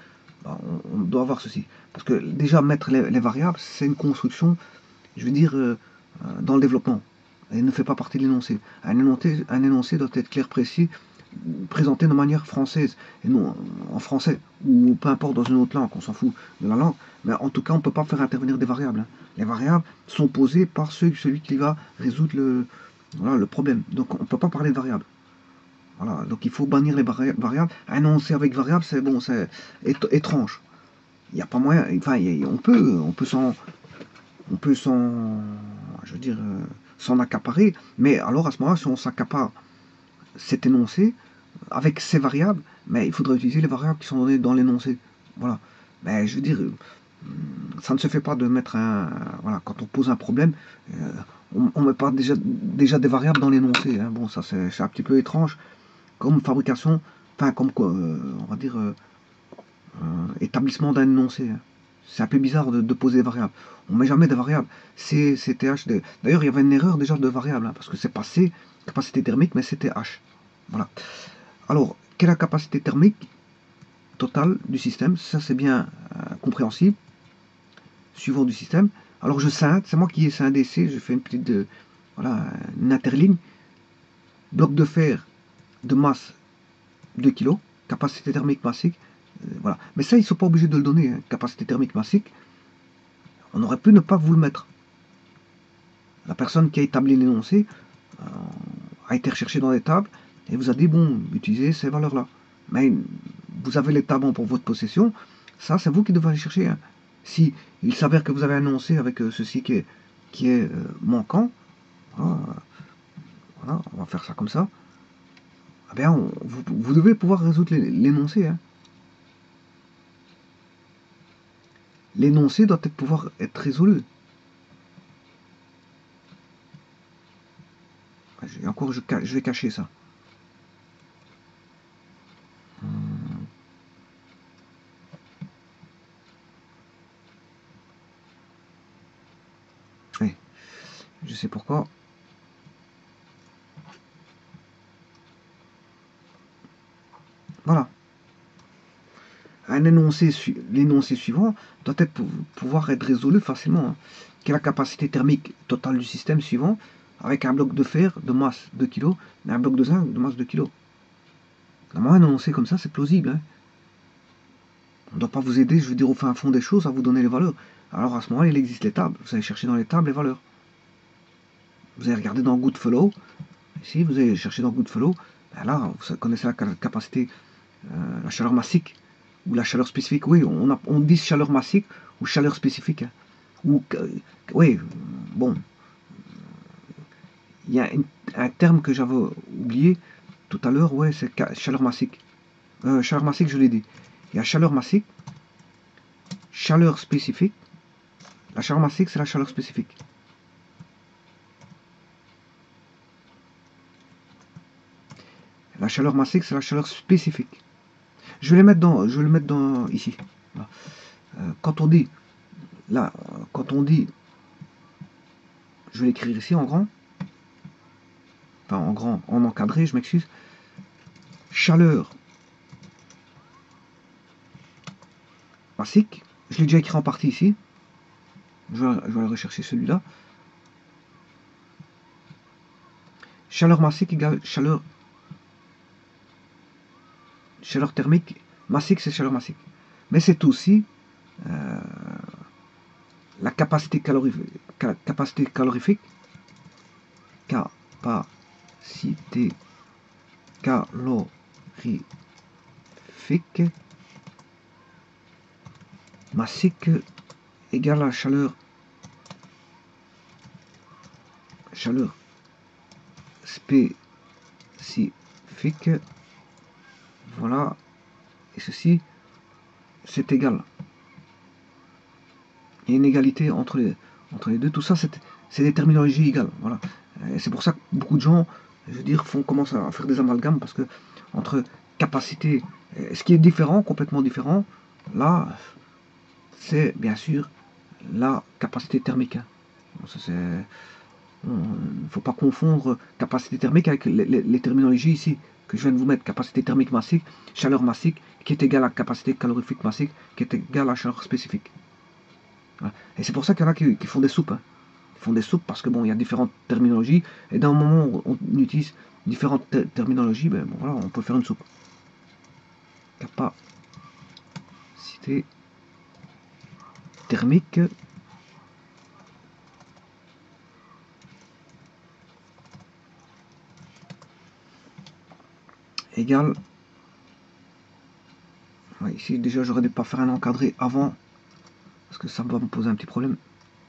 on, on doit avoir ceci. Parce que déjà, mettre les, les variables, c'est une construction, je veux dire, euh, dans le développement. Elle ne fait pas partie de l'énoncé. Un énoncé, un énoncé doit être clair, précis, présenté de manière française, et non en français, ou peu importe dans une autre langue, on s'en fout de la langue, mais en tout cas, on ne peut pas faire intervenir des variables. Hein. Les variables sont posées par ceux, celui qui va résoudre le, voilà, le problème. Donc, on ne peut pas parler de variables. Voilà, donc il faut bannir les variables. Un énoncé avec variable, c'est bon, c'est étrange. Il n'y a pas moyen, enfin, y a, on peut, on peut s'en, on peut s'en, je veux dire, euh, s'en accaparer, mais alors à ce moment-là, si on s'accapare cet énoncé avec ces variables, mais il faudrait utiliser les variables qui sont données dans l'énoncé. Voilà. Mais je veux dire, ça ne se fait pas de mettre un, voilà, quand on pose un problème, euh, on ne met pas déjà, déjà des variables dans l'énoncé. Hein. Bon, ça c'est un petit peu étrange comme fabrication, enfin comme quoi, euh, on va dire euh, euh, établissement d'un énoncé. Hein. C'est un peu bizarre de, de poser des variables. On met jamais de variables. C, C, T, H. D'ailleurs, il y avait une erreur déjà de variable, hein, parce que c'est pas C, capacité thermique, mais c'était H. Voilà. Alors, quelle est la capacité thermique totale du système? Ça, c'est bien euh, compréhensible. Suivant du système. Alors, je scinde, c'est moi qui ai scindé C, je fais une petite, de, voilà, une interligne. Bloc de fer de masse deux kilos, capacité thermique massique. Euh, voilà. Mais ça, ils ne sont pas obligés de le donner, hein, capacité thermique massique. On aurait pu ne pas vous le mettre. La personne qui a établi l'énoncé euh, a été recherchée dans les tables et vous a dit, bon, utilisez ces valeurs-là. Mais vous avez les tables pour votre possession, ça, c'est vous qui devez aller chercher. Hein. Si il s'avère que vous avez un énoncé avec euh, ceci qui est, qui est euh, manquant, voilà, voilà, on va faire ça comme ça, eh bien, on, vous, vous devez pouvoir résoudre l'énoncé. Hein. L'énoncé doit être, pouvoir être résolu. Et encore, je, je vais cacher ça. Oui, je sais pourquoi. Voilà. Un énoncé, l'énoncé suivant doit être, pouvoir être résolu facilement. Hein. Quelle est la capacité thermique totale du système suivant avec un bloc de fer de masse deux kilos et un bloc de zinc de masse deux kilos. Normalement, un énoncé comme ça, c'est plausible. Hein. On ne doit pas vous aider, je veux dire, au fin fond des choses, à vous donner les valeurs. Alors à ce moment-là, il existe les tables. Vous allez chercher dans les tables les valeurs. Vous allez regarder dans Goodfellow. Ici, vous allez chercher dans Goodfellow. Ben là, vous connaissez la capacité, euh, la chaleur massique ou la chaleur spécifique. Oui, on, a, on dit chaleur massique ou chaleur spécifique. Hein. Ou, euh, oui, bon. Il y a une, un terme que j'avais oublié tout à l'heure, ouais, c'est chaleur massique. Euh, chaleur massique, je l'ai dit. Il y a chaleur massique, chaleur spécifique. La chaleur massique, c'est la chaleur spécifique. La chaleur massique, c'est la chaleur spécifique. Je vais les mettre dans, je vais le mettre dans ici. Voilà. Euh, quand on dit, là, quand on dit, je vais l'écrire ici en grand, enfin en grand, en encadré, je m'excuse. Chaleur massique, je l'ai déjà écrit en partie ici. Je vais, je vais aller rechercher celui-là. Chaleur massique égale chaleur chaleur thermique. Massique, c'est chaleur massique. Mais c'est aussi euh, la capacité calorifique. Capacité calorifique. Capacité calorifique massique égale à chaleur chaleur spécifique. Voilà. Et ceci, c'est égal. Il y a une égalité entre les, entre les deux. Tout ça, c'est des terminologies égales. Voilà. C'est pour ça que beaucoup de gens, je veux dire, font, commencent à faire des amalgames parce que entre capacité, ce qui est différent, complètement différent, là, c'est bien sûr la capacité thermique. Il ne faut pas confondre capacité thermique avec les, les, les terminologies ici. que je viens de vous mettre, capacité thermique massique, chaleur massique, qui est égale à capacité calorifique massique, qui est égale à chaleur spécifique. Voilà. Et c'est pour ça qu'il y en a qui, qui font des soupes. Hein. Ils font des soupes parce que bon, il y a différentes terminologies, et dans le moment où on utilise différentes ter terminologies, ben bon, voilà, on peut faire une soupe. Capacité thermique égale, ouais, ici déjà j'aurais dû pas faire un encadré avant parce que ça va me poser un petit problème.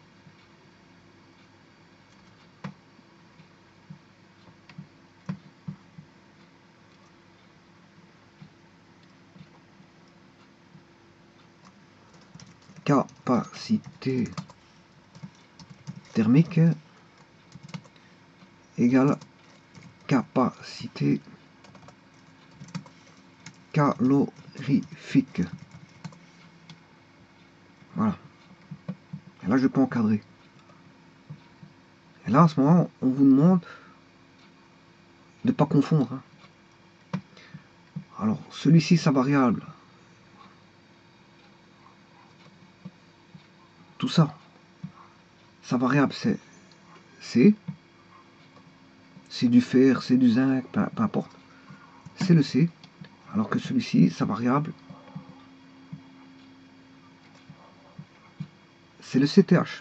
Capacité thermique égale capacité calorifique. Voilà. Et là, je peux encadrer. Et là, à ce moment, on vous demande de ne pas confondre. Hein. Alors, celui-ci, sa variable, tout ça, sa variable, c'est C. C'est du fer, c'est du zinc, peu, peu importe. C'est le C. Alors que celui-ci, sa variable, c'est le C T H.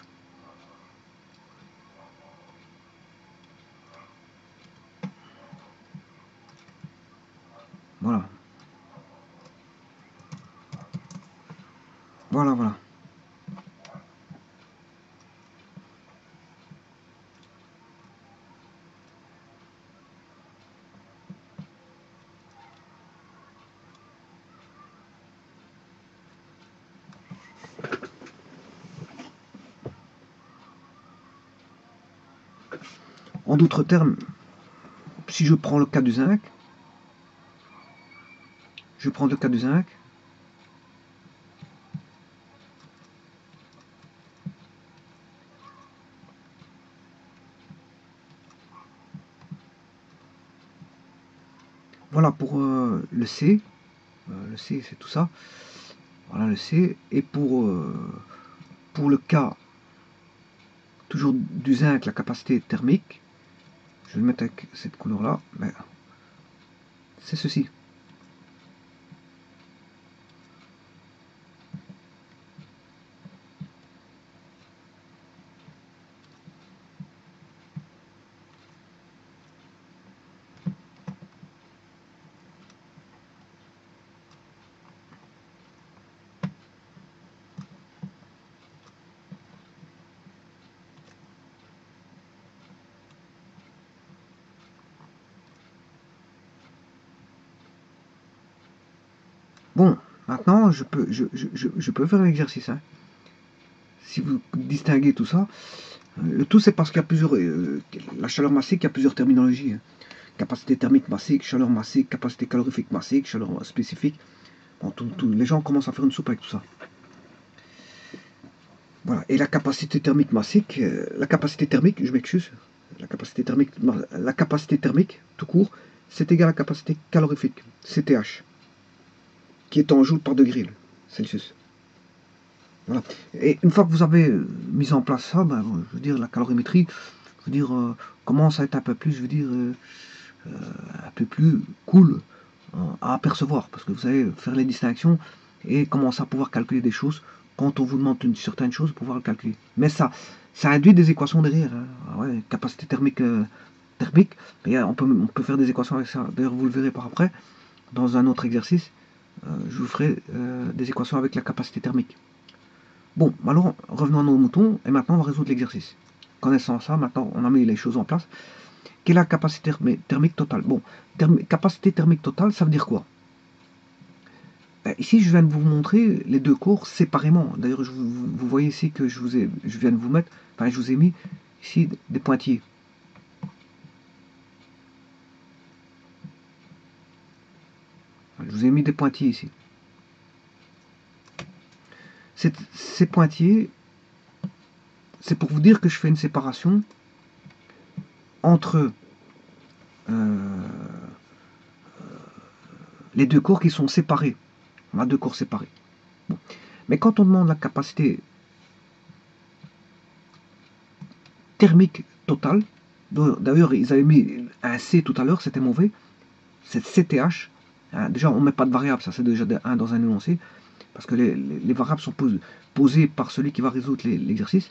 Voilà. Voilà, voilà. En d'autres termes, si je prends le cas du zinc, je prends le cas du zinc, voilà pour euh, le C, euh, le C c'est tout ça, voilà le C, et pour, euh, pour le cas, toujours du zinc, la capacité thermique, je vais le mettre avec cette couleur là, mais c'est ceci. Bon, maintenant je peux, je, je, je, je peux faire l'exercice. Hein. Si vous distinguez tout ça, le tout c'est parce qu'il y a plusieurs, euh, la chaleur massique, il y a plusieurs terminologies. Hein. Capacité thermique massique, chaleur massique, capacité calorifique massique, chaleur spécifique. Bon, tout, tout, les gens commencent à faire une soupe avec tout ça. Voilà. Et la capacité thermique massique, euh, la capacité thermique, je m'excuse, la capacité thermique, la capacité thermique, tout court, c'est égal à la capacité calorifique, C T H, qui est en joule par degré Celsius. Voilà. Et une fois que vous avez mis en place ça, ben, je veux dire, la calorimétrie, je veux dire, euh, commence à être un peu plus, je veux dire, euh, euh, un peu plus cool euh, à apercevoir, parce que vous savez faire les distinctions et commencer à pouvoir calculer des choses. Quand on vous demande une certaine chose, pouvoir le calculer. Mais ça, ça induit des équations derrière. Hein. Ouais, capacité thermique, euh, thermique. Et on peut, on peut faire des équations avec ça. D'ailleurs, vous le verrez par après, dans un autre exercice, euh, je vous ferai euh, des équations avec la capacité thermique. Bon, alors revenons à nos moutons, et maintenant on va résoudre l'exercice. Connaissant ça, maintenant on a mis les choses en place. Quelle est la capacité thermique totale? Bon, therm capacité thermique totale, ça veut dire quoi? ben, Ici, je viens de vous montrer les deux cours séparément. D'ailleurs, vous, vous voyez ici que je, vous ai, je viens de vous mettre, enfin, je vous ai mis ici des pointillés. Je vous ai mis des pointillés ici. Ces, ces pointillés, c'est pour vous dire que je fais une séparation entre euh, les deux corps qui sont séparés. On a deux corps séparés. Bon. Mais quand on demande la capacité thermique totale, d'ailleurs ils avaient mis un C tout à l'heure, c'était mauvais, c'est C T H. Hein, déjà on ne met pas de variable, ça c'est déjà un dans un énoncé, parce que les, les, les variables sont posées, posées par celui qui va résoudre l'exercice.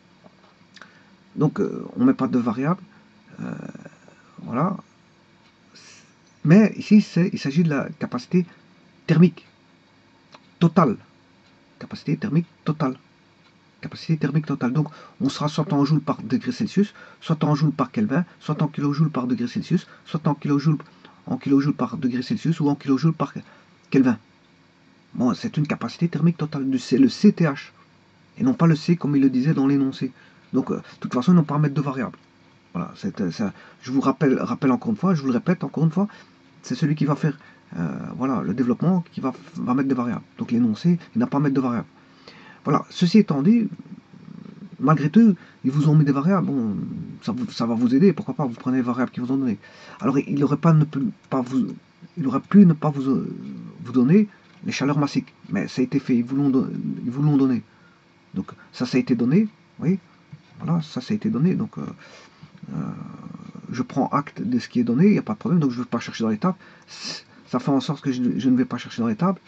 Donc euh, on ne met pas de variable. Euh, voilà. Mais ici il s'agit de la capacité thermique totale. Capacité thermique totale. Capacité thermique totale. Donc, on sera soit en joules par degré Celsius, soit en joules par Kelvin, soit en kilojoules par degré Celsius, soit en kilojoules, en kilojoules par degré Celsius ou en kilojoules par Kelvin. Bon, c'est une capacité thermique totale. C'est le C T H. Et non pas le C comme il le disait dans l'énoncé. Donc, euh, de toute façon, ils n'ont pas à mettre de variable. Voilà, ça, je vous rappelle, rappelle encore une fois, je vous le répète encore une fois, c'est celui qui va faire euh, voilà, le développement qui va, va mettre des variables. Donc l'énoncé, il n'a pas à mettre de variables. Voilà, ceci étant dit, malgré tout, ils vous ont mis des variables, bon, ça, vous, ça va vous aider, pourquoi pas, vous prenez les variables qu'ils vous ont données. Alors il aurait pas ne pas vous, il aurait pu ne pas vous, vous donner les chaleurs massiques, mais ça a été fait, ils vous l'ont ils vous l'ont donné. Donc ça, ça a été donné, oui, voilà, ça, ça a été donné, donc euh, euh, je prends acte de ce qui est donné, il n'y a pas de problème, donc je ne vais pas chercher dans les tables, ça fait en sorte que je, je ne vais pas chercher dans les tables.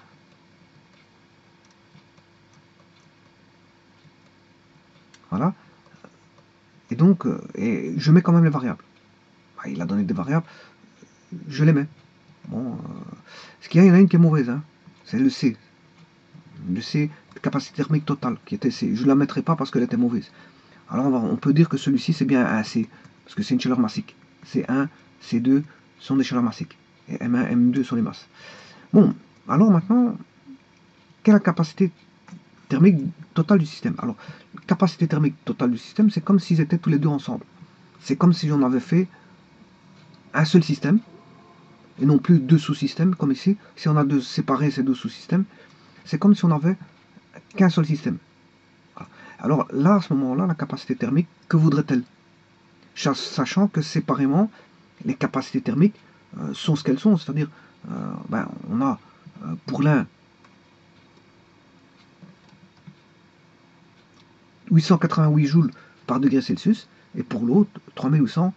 Voilà. Et donc, euh, et je mets quand même les variables. Bah, il a donné des variables, je les mets. Bon, euh, ce qu'il y a, il y en a une qui est mauvaise, hein. C'est le C. Le C, capacité thermique totale, qui était C. Je ne la mettrai pas parce qu'elle était mauvaise. Alors on, va, on peut dire que celui-ci, c'est bien un C, parce que c'est une chaleur massique. C un, C deux sont des chaleurs massiques. Et M un, M deux sont les masses. Bon, alors maintenant, quelle est la capacité thermique totale du système? Alors, capacité thermique totale du système, c'est comme s'ils étaient tous les deux ensemble. C'est comme si on avait fait un seul système, et non plus deux sous-systèmes, comme ici. Si on a deux, séparé ces deux sous-systèmes, c'est comme si on n'avait qu'un seul système. Alors là, à ce moment-là, la capacité thermique, que voudrait-elle? Sachant que séparément, les capacités thermiques euh, sont ce qu'elles sont, c'est-à-dire, euh, ben, on a euh, pour l'un huit cent quatre-vingt-huit joules par degré Celsius, et pour l'autre, trois mille huit cents.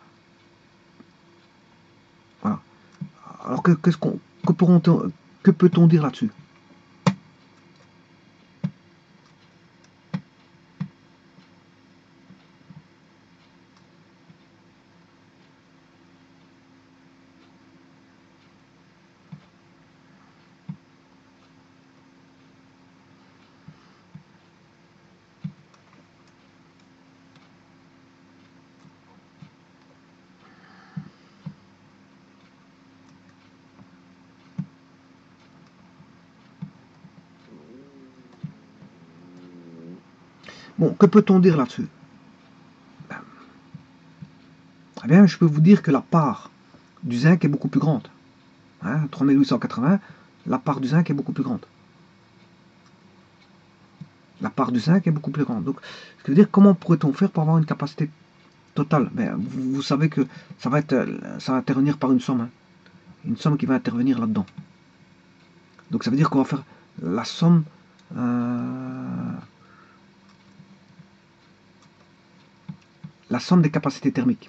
Voilà. Alors que, que, qu'on, que, pourront, que peut-on dire là-dessus? Bon, que peut-on dire là-dessus? Ben, eh bien, je peux vous dire que la part du zinc est beaucoup plus grande. Hein, trois mille huit cent quatre-vingts, la part du zinc est beaucoup plus grande. La part du zinc est beaucoup plus grande. Donc, ce qui veut dire, comment pourrait-on faire pour avoir une capacité totale? Ben, vous, vous savez que ça va, être, ça va intervenir par une somme. Hein, une somme qui va intervenir là-dedans. Donc, ça veut dire qu'on va faire la somme... Euh, la somme des capacités thermiques.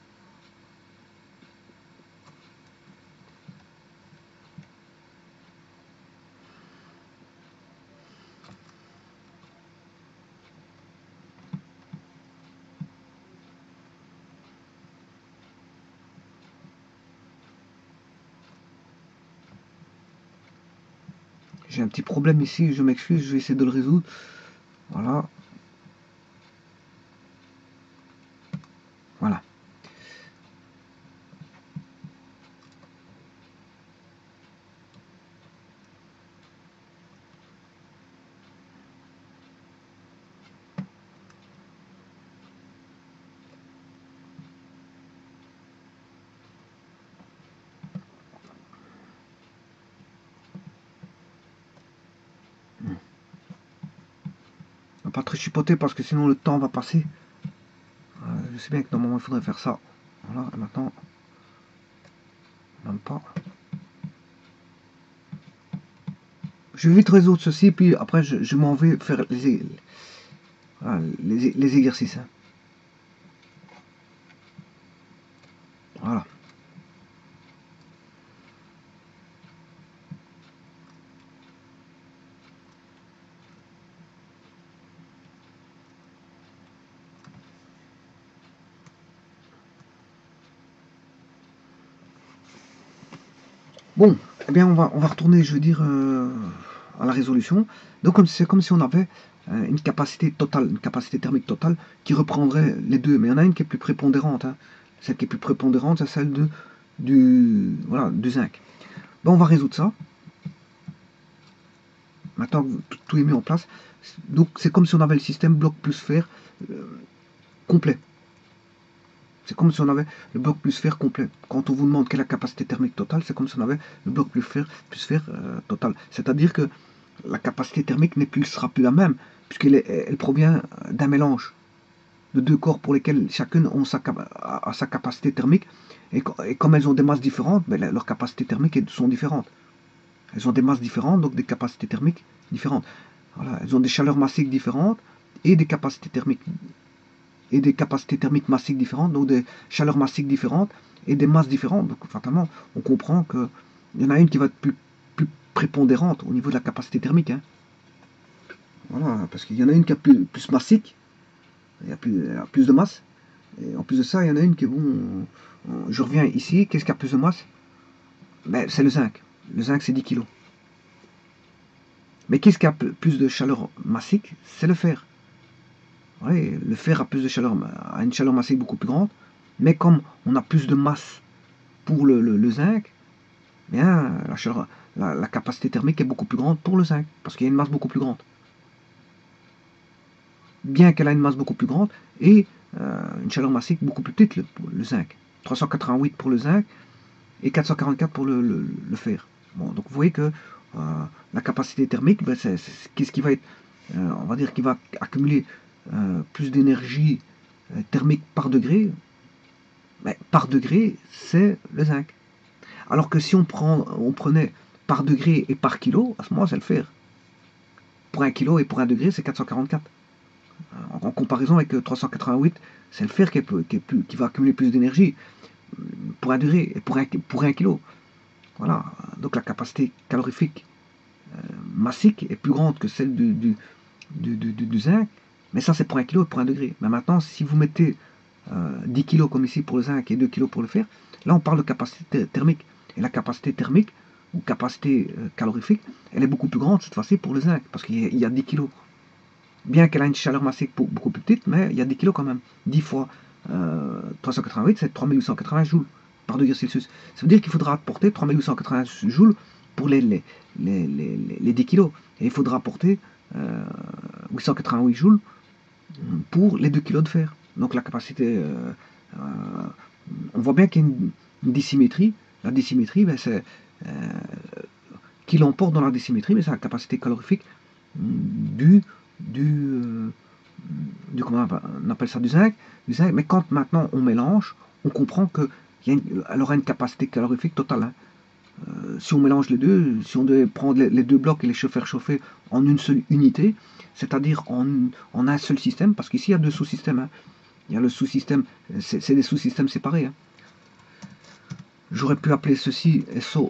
J'ai un petit problème ici, je m'excuse, je vais essayer de le résoudre. Voilà. Voilà. On va pas très chipoter parce que sinon le temps va passer. Euh, je sais bien que normalement il faudrait faire ça. Voilà, et maintenant, même pas. je vais vite résoudre ceci, puis après je, je m'en vais faire les, voilà, les, les exercices. Hein. Voilà. Bon, eh bien on va, on va retourner, je veux dire, euh, à la résolution. Donc c'est comme si on avait euh, une capacité totale, une capacité thermique totale qui reprendrait les deux. Mais il y en a une qui est plus prépondérante. Hein. Celle qui est plus prépondérante, c'est celle de, du, voilà, du zinc. Bon, on va résoudre ça. Maintenant que tout, tout est mis en place. Donc c'est comme si on avait le système bloc plus fer euh, complet. C'est comme si on avait le bloc plus fer complet. Quand on vous demande quelle est la capacité thermique totale, c'est comme si on avait le bloc plus fer, plus fer euh, total. C'est-à-dire que la capacité thermique n'est plus, sera plus la même, puisqu'elle elle provient d'un mélange de deux corps pour lesquels chacune ont sa, a, a sa capacité thermique. Et, et, comme elles ont des masses différentes, ben, leurs capacités thermiques sont différentes. Elles ont des masses différentes, donc des capacités thermiques différentes. Voilà, elles ont des chaleurs massiques différentes et des capacités thermiques et des capacités thermiques massiques différentes, donc des chaleurs massiques différentes et des masses différentes. Donc fatalement, on comprend qu'il y en a une qui va être plus, plus prépondérante au niveau de la capacité thermique. Hein. Voilà, parce qu'il y en a une qui a plus, plus massique, il y a plus, il y a plus de masse, et en plus de ça, il y en a une qui est bon. Je reviens ici, qu'est-ce qui a plus de masse? Ben, c'est le zinc. Le zinc, c'est dix kilos. Mais qu'est-ce qui a plus de chaleur massique? C'est le fer. Oui, le fer a plus de chaleur, a une chaleur massique beaucoup plus grande, mais comme on a plus de masse pour le, le, le zinc, bien, la, chaleur, la, la capacité thermique est beaucoup plus grande pour le zinc, parce qu'il y a une masse beaucoup plus grande. Bien qu'elle a une masse beaucoup plus grande et euh, une chaleur massique beaucoup plus petite, le, le zinc. trois cent quatre-vingt-huit pour le zinc et quatre cent quarante-quatre pour le, le, le fer. Bon, donc vous voyez que euh, la capacité thermique, ben qu'est-ce qui va être, euh, on va dire, qui va accumuler euh, plus d'énergie euh, thermique par degré. Ben, par degré, c'est le zinc. Alors que si on, prend, on prenait par degré et par kilo, à ce moment-là, c'est le fer. Pour un kilo et pour un degré, c'est quatre cent quarante-quatre. En, en comparaison avec trois cent quatre-vingt-huit, c'est le fer qui, est, qui, est plus, qui va accumuler plus d'énergie pour un degré et pour un, pour un kilo. Voilà. Donc la capacité calorifique euh, massique est plus grande que celle du, du, du, du, du zinc. Mais ça, c'est pour un kilo et pour un degré. Mais maintenant, si vous mettez euh, dix kilos comme ici pour le zinc et deux kilos pour le fer, là, on parle de capacité thermique. Et la capacité thermique, ou capacité euh, calorifique, elle est beaucoup plus grande cette fois-ci pour le zinc, parce qu'il y, y a dix kilos. Bien qu'elle a une chaleur massique beaucoup plus petite, mais il y a dix kilos quand même. dix fois euh, trois cent quatre-vingt-huit, c'est trois mille huit cent quatre-vingts joules par degré Celsius. Ça veut dire qu'il faudra apporter trois mille huit cent quatre-vingts joules pour les, les, les, les, les dix kilos. Et il faudra apporter euh, huit cent quatre-vingt-huit joules pour les deux kilos de fer. Donc la capacité, euh, euh, on voit bien qu'il y a une, une dissymétrie. La dissymétrie, ben c'est euh, qui l'emporte dans la dissymétrie, mais c'est la capacité calorifique du, du, euh, du comment on appelle ça, du zinc, du zinc. Mais quand maintenant on mélange, on comprend qu'elle aura une capacité calorifique totale. Hein. Euh, si on mélange les deux, si on devait prendre les, les deux blocs et les faire chauffer en une seule unité, c'est-à-dire en, en un seul système, parce qu'ici il y a deux sous-systèmes. Hein. Il y a le sous-système, c'est des sous-systèmes séparés. Hein. J'aurais pu appeler ceci S O.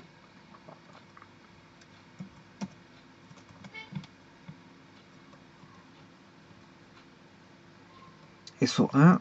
S O un.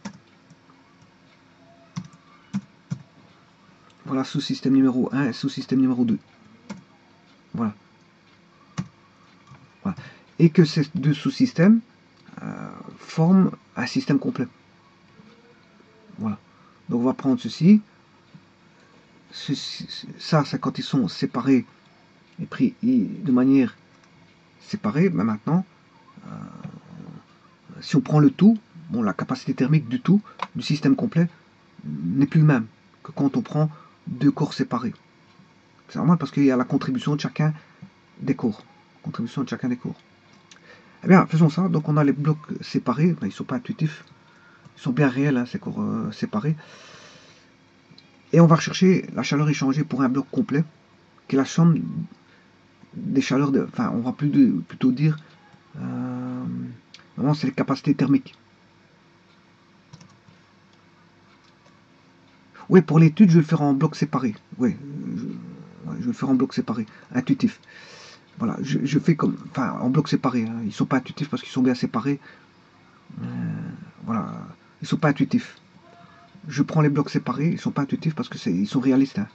Voilà, sous-système numéro un et sous-système numéro deux. Voilà. Voilà. Et que ces deux sous-systèmes euh, forment un système complet. Voilà. Donc on va prendre ceci. Ceci ça, c'est quand ils sont séparés et pris de manière séparée. Mais maintenant, euh, si on prend le tout, bon, la capacité thermique du tout, du système complet, n'est plus le même que quand on prend deux corps séparés. C'est normal parce qu'il y a la contribution de chacun des corps. Contribution de chacun des corps. Eh bien, faisons ça. Donc on a les blocs séparés. Ben, ils ne sont pas intuitifs. Ils sont bien réels, hein, ces corps euh, séparés. Et on va rechercher la chaleur échangée pour un bloc complet, qui est la somme des chaleurs, de, enfin on va plus de, plutôt dire, euh, vraiment c'est les capacités thermiques. Oui, pour l'étude, je vais le faire en bloc séparé. Oui, je, ouais, je vais le faire en bloc séparé, intuitif. Voilà, je, je fais comme, enfin en bloc séparé. Hein. Ils sont pas intuitifs parce qu'ils sont bien séparés. Euh, voilà, ils sont pas intuitifs. Je prends les blocs séparés, ils sont pas intuitifs parce que c'est, ils sont réalistes. Hein.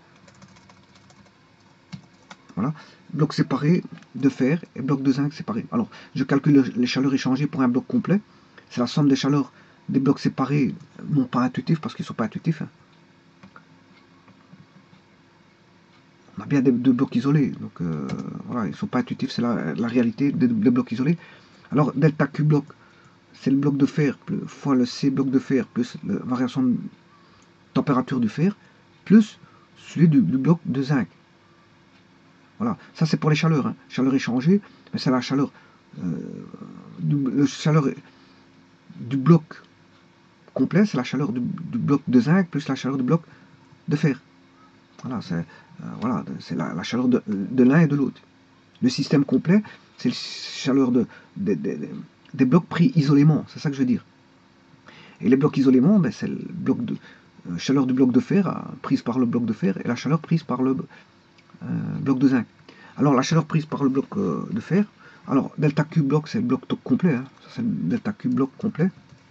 Voilà, bloc séparé de fer et bloc de zinc séparé. Alors, je calcule les chaleurs échangées pour un bloc complet. C'est la somme des chaleurs des blocs séparés, non pas intuitifs parce qu'ils ne sont pas intuitifs. Hein. On a bien des, deux blocs isolés, donc euh, voilà, ils ne sont pas intuitifs, c'est la, la réalité des, des blocs isolés. Alors, delta Q bloc, c'est le bloc de fer plus, fois le C bloc de fer plus la variation de température du fer plus celui du, du bloc de zinc. Voilà, ça c'est pour les chaleurs. Hein. Chaleur échangée, mais c'est la chaleur, euh, du, le chaleur du bloc complet, c'est la chaleur du, du bloc de zinc plus la chaleur du bloc de fer. Voilà, c'est euh, voilà, la, la chaleur de, de l'un et de l'autre. Le système complet, c'est la chaleur de, de, de, de, des blocs pris isolément, c'est ça que je veux dire. Et les blocs isolément, ben, c'est le bloc de euh, chaleur du bloc de fer euh, prise par le bloc de fer et la chaleur prise par le euh, bloc de zinc. Alors la chaleur prise par le bloc euh, de fer, alors delta Q bloc c'est le bloc complet, hein, ça c'est le delta Q bloc complet.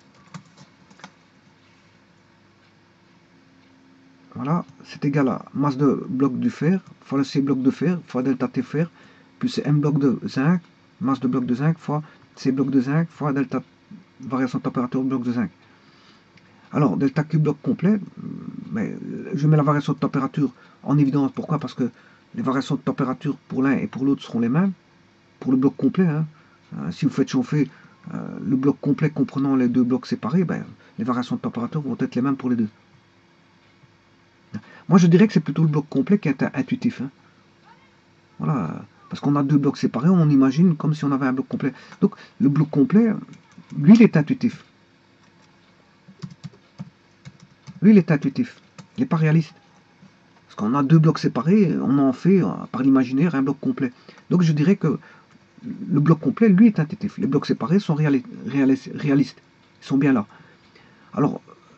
Voilà, c'est égal à masse de bloc du fer fois le C bloc de fer fois delta T fer plus M bloc de zinc, masse de bloc de zinc fois C bloc de zinc fois delta variation de température bloc de zinc. Alors delta Q bloc complet, mais je mets la variation de température en évidence. Pourquoi? Parce que les variations de température pour l'un et pour l'autre seront les mêmes. Pour le bloc complet, hein. Euh, si vous faites chauffer euh, le bloc complet comprenant les deux blocs séparés, ben, les variations de température vont être les mêmes pour les deux. Moi, je dirais que c'est plutôt le bloc complet qui est intuitif. Hein. Voilà, parce qu'on a deux blocs séparés, on imagine comme si on avait un bloc complet. Donc, le bloc complet, lui, il est intuitif. Lui, il est intuitif. Il n'est pas réaliste. Parce qu'on a deux blocs séparés, on en fait, par l'imaginaire, un bloc complet. Donc, je dirais que le bloc complet, lui, est intuitif. Les blocs séparés sont réalistes. réalistes. Ils sont bien là. Alors,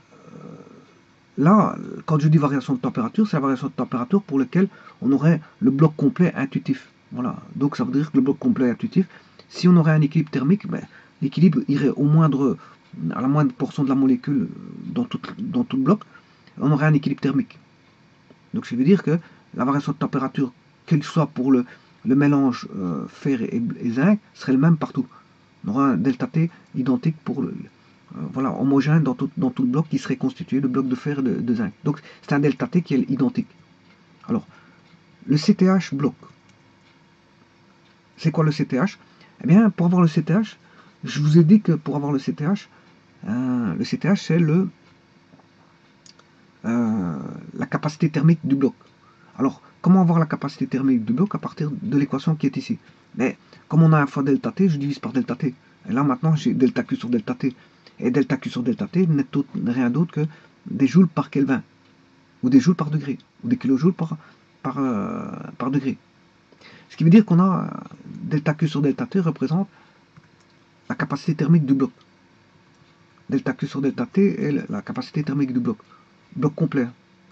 là, quand je dis variation de température, c'est la variation de température pour laquelle on aurait le bloc complet intuitif. Voilà. Donc ça veut dire que le bloc complet intuitif, si on aurait un équilibre thermique, ben, l'équilibre irait au moindre, à la moindre portion de la molécule dans tout, dans tout le bloc, on aurait un équilibre thermique. Donc ça veut dire que la variation de température, qu'elle soit pour le, le mélange euh, fer et, et zinc, serait le même partout. On aura un delta T identique pour le, euh, voilà, homogène dans tout, dans tout le bloc qui serait constitué de blocs de fer et de, de zinc. Donc c'est un delta T qui est identique. Alors, le C T H bloc. C'est quoi le C T H? Eh bien, pour avoir le C T H, je vous ai dit que pour avoir le C T H, euh, le C T H c'est le euh, la capacité thermique du bloc. Alors, comment avoir la capacité thermique du bloc à partir de l'équation qui est ici? Mais comme on a un fois delta T, je divise par delta T. Et là maintenant j'ai delta Q sur delta T. Et delta Q sur delta T n'est rien d'autre que des joules par Kelvin, ou des joules par degré, ou des kilojoules par, par, euh, par degré. Ce qui veut dire qu'on a delta Q sur delta T représente la capacité thermique du bloc. Delta Q sur delta T est la capacité thermique du bloc. Bloc complet.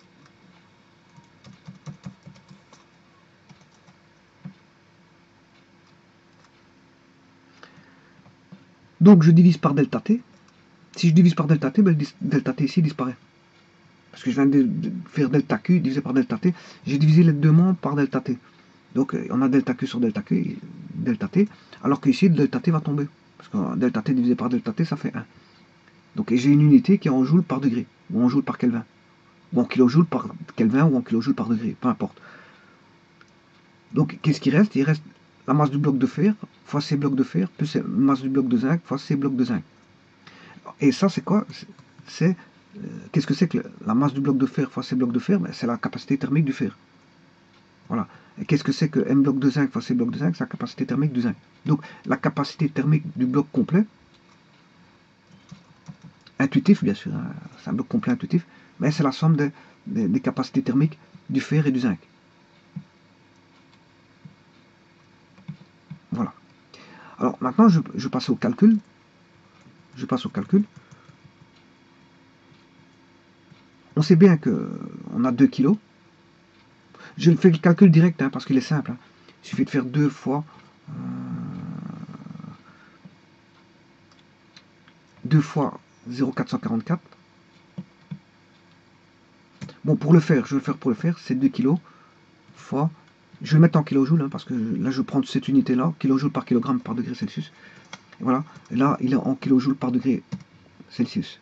Donc je divise par delta T. Si je divise par delta T, ben, delta T ici disparaît. Parce que je viens de faire delta Q divisé par delta T. J'ai divisé les deux membres par delta T. Donc on a delta Q sur delta Q, delta T, alors qu'ici delta T va tomber. Parce que delta T divisé par delta T, ça fait un. Donc j'ai une unité qui est en joule par degré, ou en joule par Kelvin, ou en kilojoule par Kelvin, ou en kilojoule par degré, peu importe. Donc qu'est-ce qui reste? Il reste la masse du bloc de fer, fois ces blocs de fer, plus la masse du bloc de zinc, fois ces blocs de zinc. Et ça c'est quoi? C'est euh, qu'est-ce que c'est que la masse du bloc de fer fois ces blocs de fer? Ben, c'est la capacité thermique du fer. Voilà. Et qu'est-ce que c'est que M bloc de zinc fois C bloc de zinc? C'est la capacité thermique du zinc. Donc la capacité thermique du bloc complet, intuitif bien sûr, hein, c'est un bloc complet intuitif, mais c'est la somme des, des, des capacités thermiques du fer et du zinc. Alors maintenant, je, je passe au calcul. Je passe au calcul. On sait bien qu'on a deux kilos. Je fais le calcul direct hein, parce qu'il est simple. Hein. Il suffit de faire deux fois euh, deux fois zéro virgule quatre cent quarante-quatre. Bon, pour le faire, je vais le faire pour le faire, c'est deux kilos fois. Je vais le mettre en kilojoules hein, parce que là, je prends cette unité-là, kilojoules par kilogramme par degré Celsius. Et voilà, et là, il est en kilojoules par degré Celsius.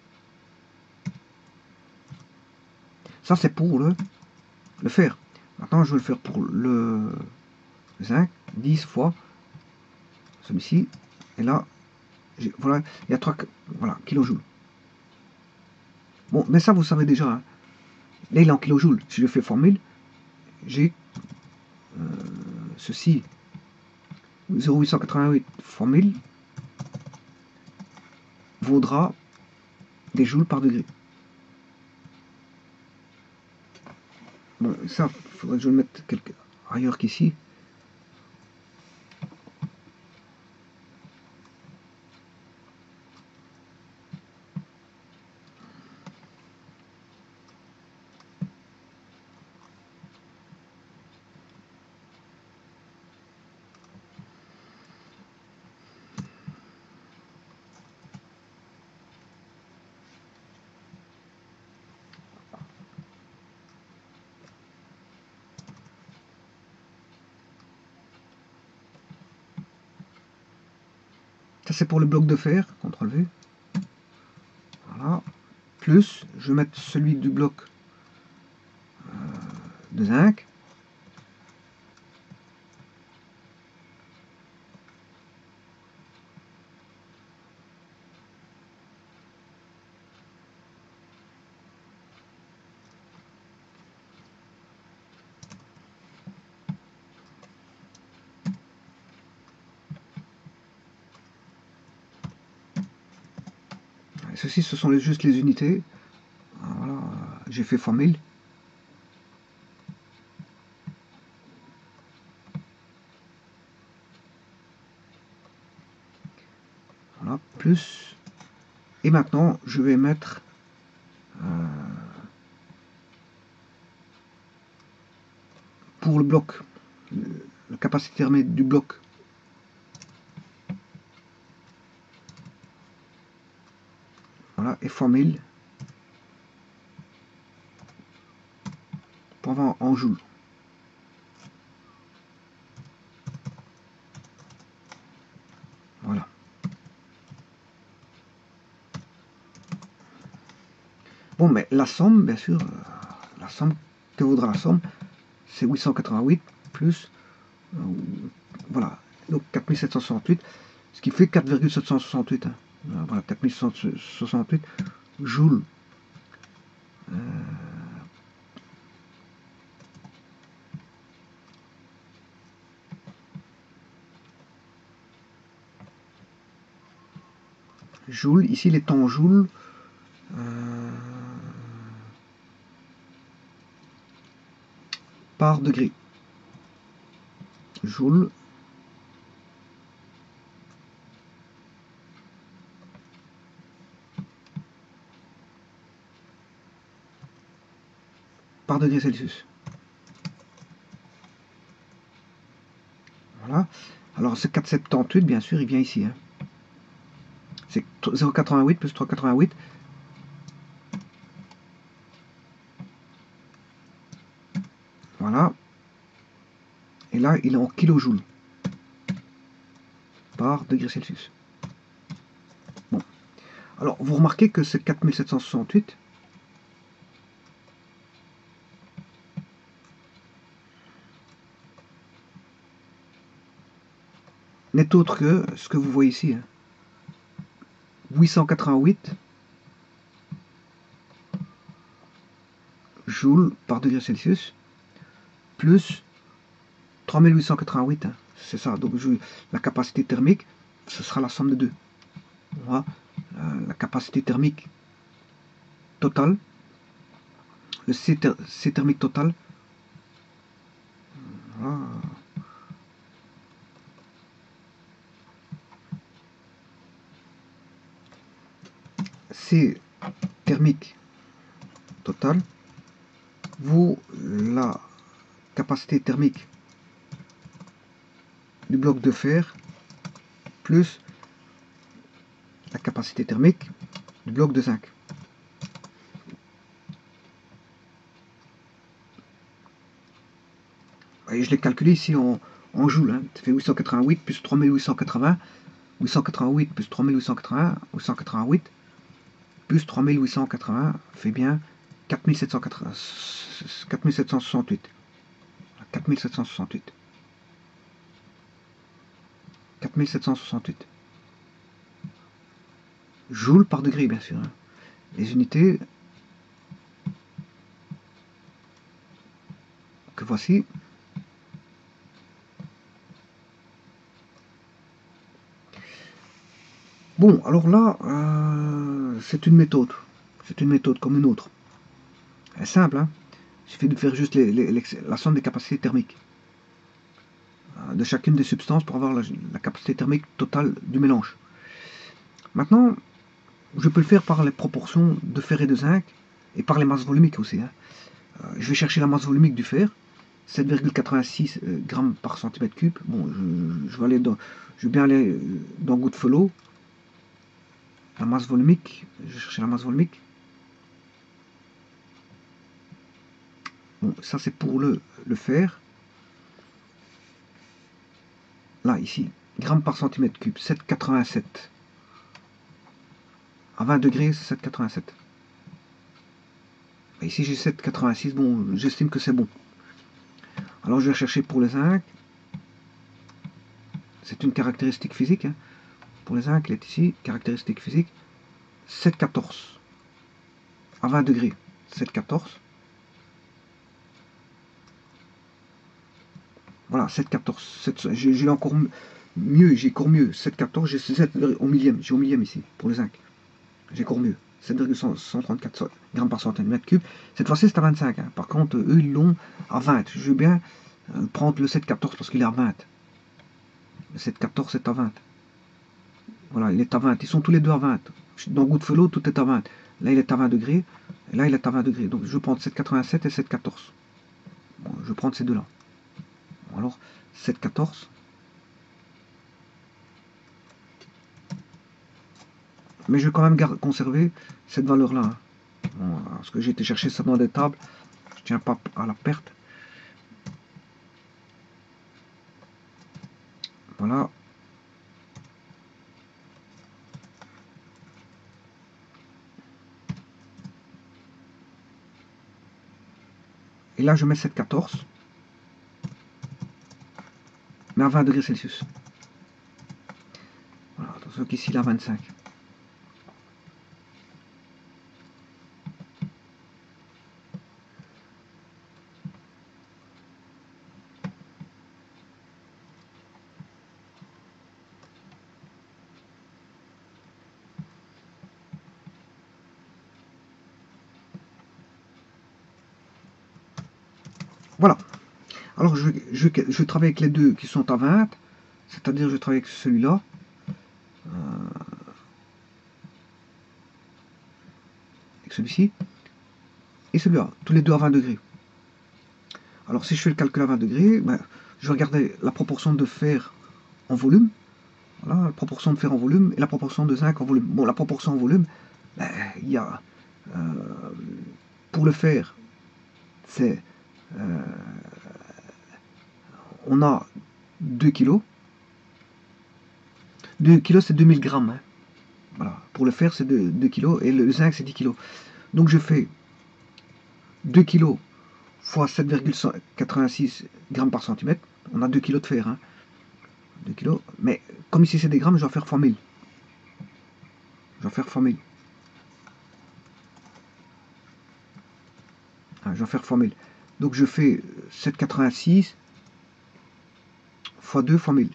Ça, c'est pour le, le fer. Maintenant, je vais le faire pour le zinc, dix fois celui-ci. Et là, voilà, il y a trois voilà, kilojoules. Bon, mais ça, vous savez déjà. Hein. Là, il est en kilojoules. Si je fais formule, j'ai euh, ceci, zéro virgule huit cent quatre-vingt-huit fois mille vaudra des joules par degré. Bon, ça, il faudrait que je le mette quelque ailleurs qu'ici. Ça, c'est pour le bloc de fer, contrôle V. Voilà. Plus, je vais mettre celui du bloc euh, de zinc. Et ceci, ce sont les, juste les unités. Voilà, j'ai fait fois mille. Voilà, plus. Et maintenant, je vais mettre euh, pour le bloc, le, la capacité thermique du bloc. Voilà, et fois mille pour avoir en joules. Voilà. Bon, mais la somme, bien sûr, euh, la somme, que vaudra la somme, c'est huit cent quatre-vingt-huit plus, euh, voilà, donc quatre mille sept cent soixante-huit, ce qui fait quatre virgule sept cent soixante-huit. Hein. Voilà, quatre mille sept cent soixante-huit joules. Euh, joules, ici il est en joules. Euh, par degré. Joules par degré Celsius. Voilà. Alors ce quatre virgule soixante-dix-huit, bien sûr, il vient ici. Hein. C'est zéro virgule quatre-vingt-huit plus trois virgule quatre-vingt-huit. Voilà. Et là, il est en kilojoules par degré Celsius. Bon. Alors, vous remarquez que ce quatre mille sept cent soixante-huit n'est autre que ce que vous voyez ici. Hein. huit cent quatre-vingt-huit joules par degré Celsius plus trois mille huit cent quatre-vingt-huit. Hein. C'est ça. Donc, je, la capacité thermique, ce sera la somme de deux. Voilà. Euh, la capacité thermique totale, le C, ther C thermique total. Voilà. C thermique totale vaut la capacité thermique du bloc de fer plus la capacité thermique du bloc de zinc. Et je l'ai calculé ici en, en joules. Hein. Ça fait huit cent quatre-vingt-huit plus trois mille huit cent quatre-vingts. huit cent quatre-vingt-huit plus trois mille huit cent quatre-vingts. huit cent quatre-vingt-huit plus trois mille huit cent quatre-vingts fait bien quatre mille sept cent soixante-huit. quatre mille sept cent soixante-huit. quatre mille sept cent soixante-huit. quatre mille sept cent soixante-huit. Joules par degré, bien sûr. Hein. Les unités que voici. Bon, alors là, euh, c'est une méthode. C'est une méthode comme une autre. Elle est simple, hein. Il suffit de faire juste les, les, les, la somme des capacités thermiques euh, de chacune des substances pour avoir la, la capacité thermique totale du mélange. Maintenant, je peux le faire par les proportions de fer et de zinc et par les masses volumiques aussi. Hein. Euh, je vais chercher la masse volumique du fer, sept virgule quatre-vingt-six grammes par centimètre cube. Bon, je, je vais aller dans, je vais bien aller dans Goodfellow. La masse volumique, je vais chercher la masse volumique. Bon, ça c'est pour le, le fer. Là, ici, grammes par centimètre cube, sept virgule quatre-vingt-sept. À vingt degrés, c'est sept virgule quatre-vingt-sept. Et ici, j'ai sept virgule quatre-vingt-six. Bon, j'estime que c'est bon. Alors, je vais chercher pour le zinc. C'est une caractéristique physique. Hein. Pour le zinc, il est ici, caractéristique physique, sept virgule quatorze. À vingt degrés, sept virgule quatorze. Voilà, sept virgule quatorze. J'ai encore mieux, j'ai encore mieux. sept virgule quatorze, j'ai sept au millième. J'ai au millième ici, pour le zinc. J'ai encore mieux. sept virgule cent trente-quatre grammes par centimètre cube. Cette fois-ci, c'est à vingt-cinq. Hein. Par contre, eux, ils l'ont à vingt. Je veux bien euh, prendre le sept virgule quatorze parce qu'il est à vingt. Le sept virgule quatorze est à vingt. Voilà, il est à vingt. Ils sont tous les deux à vingt. Dans Goodfellow, tout est à vingt. Là, il est à vingt degrés. Et là, il est à vingt degrés. Donc, je vais prendre sept virgule quatre-vingt-sept et sept virgule quatorze. Bon, je vais prendre ces deux-là. Bon, alors, sept virgule quatorze. Mais je vais quand même garder, conserver cette valeur-là. Hein. Bon, parce que j'ai été chercher ça dans des tables. Je ne tiens pas à la perte. Voilà. Et là, je mets sept virgule quatorze. Mais à vingt degrés Celsius. Voilà, attention qu'ici, il est à vingt-cinq. Voilà. Alors, je, je, je travaille avec les deux qui sont à vingt. C'est-à-dire, je travaille avec celui-là. Euh, avec celui-ci. Et celui-là. Tous les deux à vingt degrés. Alors, si je fais le calcul à vingt degrés, ben, je vais regarder la proportion de fer en volume. Voilà, la proportion de fer en volume et la proportion de zinc en volume. Bon, la proportion en volume, ben, il y a... Euh, pour le fer, c'est... Euh, on a deux kilos. deux kilos, c'est deux mille grammes. Hein. Voilà. Pour le fer, c'est deux kilos et le zinc, c'est dix kilos. Donc, je fais deux kilos fois sept virgule quatre-vingt-six grammes par centimètre. On a deux kilos de fer. Hein. deux kilos. Mais comme ici, c'est des grammes, je vais faire fois mille. Je vais faire fois mille. Hein, je vais faire fois mille. Donc, je fais sept virgule quatre-vingt-six fois deux fois mille.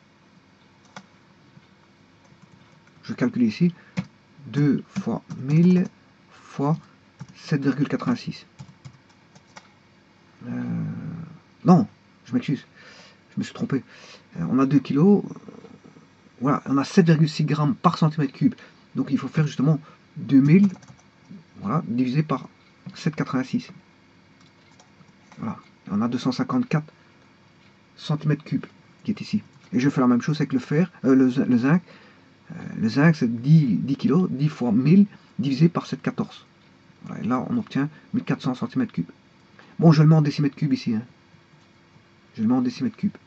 Je calcule ici. deux fois mille fois sept virgule quatre-vingt-six. Euh, non, je m'excuse. Je me suis trompé. Euh, on a deux kilos. Voilà, on a sept virgule six grammes par centimètre cube. Donc il faut faire justement deux mille, voilà, divisé par sept virgule quatre-vingt-six. Voilà, on a deux cent cinquante-quatre centimètres cubes qui est ici. Et je fais la même chose avec le fer, euh, le, le zinc. Euh, le zinc, c'est dix, dix kilos, dix fois mille divisé par sept virgule quatorze. Voilà, et là, on obtient mille quatre cents centimètres cubes. Bon, je le mets en décimètres cubes ici. Hein. Je le mets en décimètres cubes.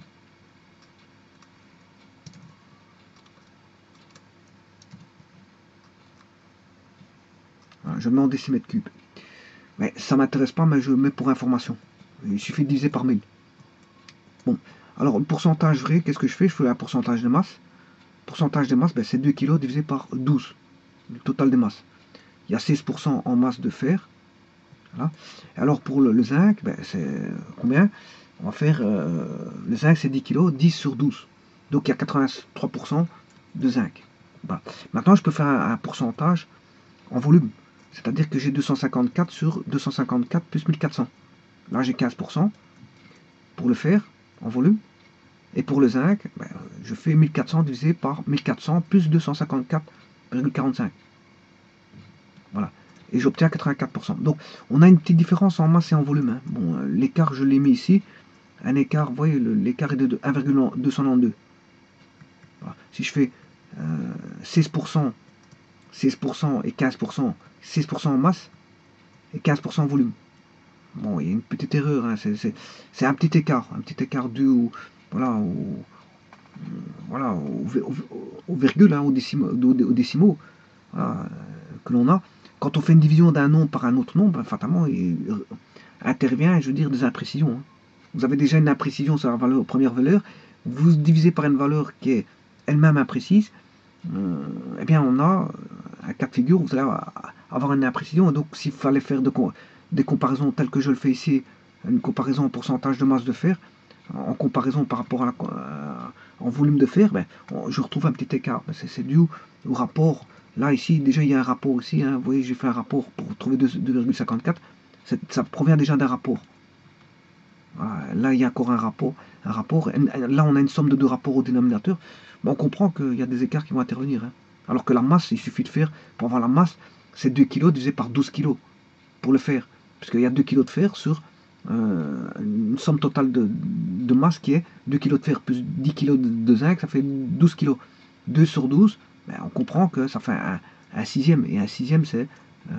Voilà, je le mets en décimètres cubes. Mais ça ne m'intéresse pas, mais je le mets pour information. Il suffit de diviser par mille. Bon, alors le pourcentage vrai, qu'est-ce que je fais? Je fais un pourcentage de masse. Le pourcentage de masse, ben, c'est deux kilos divisé par douze. Le total de masse. Il y a seize pour cent en masse de fer. Voilà. Alors pour le, le zinc, ben, c'est combien? On va faire, euh, le zinc c'est dix kilos, dix sur douze. Donc il y a quatre-vingt-trois pour cent de zinc. Voilà. Maintenant je peux faire un, un pourcentage en volume. C'est-à-dire que j'ai deux cent cinquante-quatre sur deux cent cinquante-quatre plus mille quatre cents. Là j'ai quinze pour cent pour le fer en volume. Et pour le zinc, ben, je fais mille quatre cents divisé par mille quatre cents plus deux cent cinquante-quatre virgule quarante-cinq. Voilà. Et j'obtiens quatre-vingt-quatre pour cent. Donc on a une petite différence en masse et en volume. Hein. Bon, euh, l'écart je l'ai mis ici. Un écart, vous voyez, l'écart est de un virgule deux cent quatre-vingt-douze. Voilà. Si je fais euh, seize pour cent, seize pour cent et quinze pour cent, seize pour cent en masse et quinze pour cent en volume. Bon, il y a une petite erreur, hein. C'est un petit écart, un petit écart dû au, voilà, au, voilà, au, au, au virgule, hein, aux décimaux, aux, aux décimaux voilà, que l'on a. Quand on fait une division d'un nombre par un autre nombre, ben, fatalement, il intervient, je veux dire, des imprécisions. Hein. Vous avez déjà une imprécision sur la valeur, première valeur, vous divisez par une valeur qui est elle-même imprécise, euh, eh bien on a un cas de figure où vous allez avoir une imprécision. Et donc s'il fallait faire de, des comparaisons telles que je le fais ici, une comparaison en pourcentage de masse de fer, en comparaison par rapport à la, euh, en volume de fer, ben, on, je retrouve un petit écart. Ben, c'est dû au rapport. Là, ici, déjà, il y a un rapport ici. Hein. Vous voyez, j'ai fait un rapport pour trouver deux virgule cinquante-quatre. Ça provient déjà d'un rapport. Voilà. Là, il y a encore un rapport. Un rapport. Là, on a une somme de deux rapports au dénominateur. Ben, on comprend qu'il y a des écarts qui vont intervenir. Hein. Alors que la masse, il suffit de faire, pour avoir la masse, c'est deux kilos divisé par douze kilos pour le faire. Puisqu'il y a deux kilos de fer sur euh, une somme totale de, de masse qui est deux kilos de fer plus dix kilos de, de zinc, ça fait douze kilos. deux sur douze, ben, on comprend que ça fait un, un sixième. Et un sixième, c'est... Euh,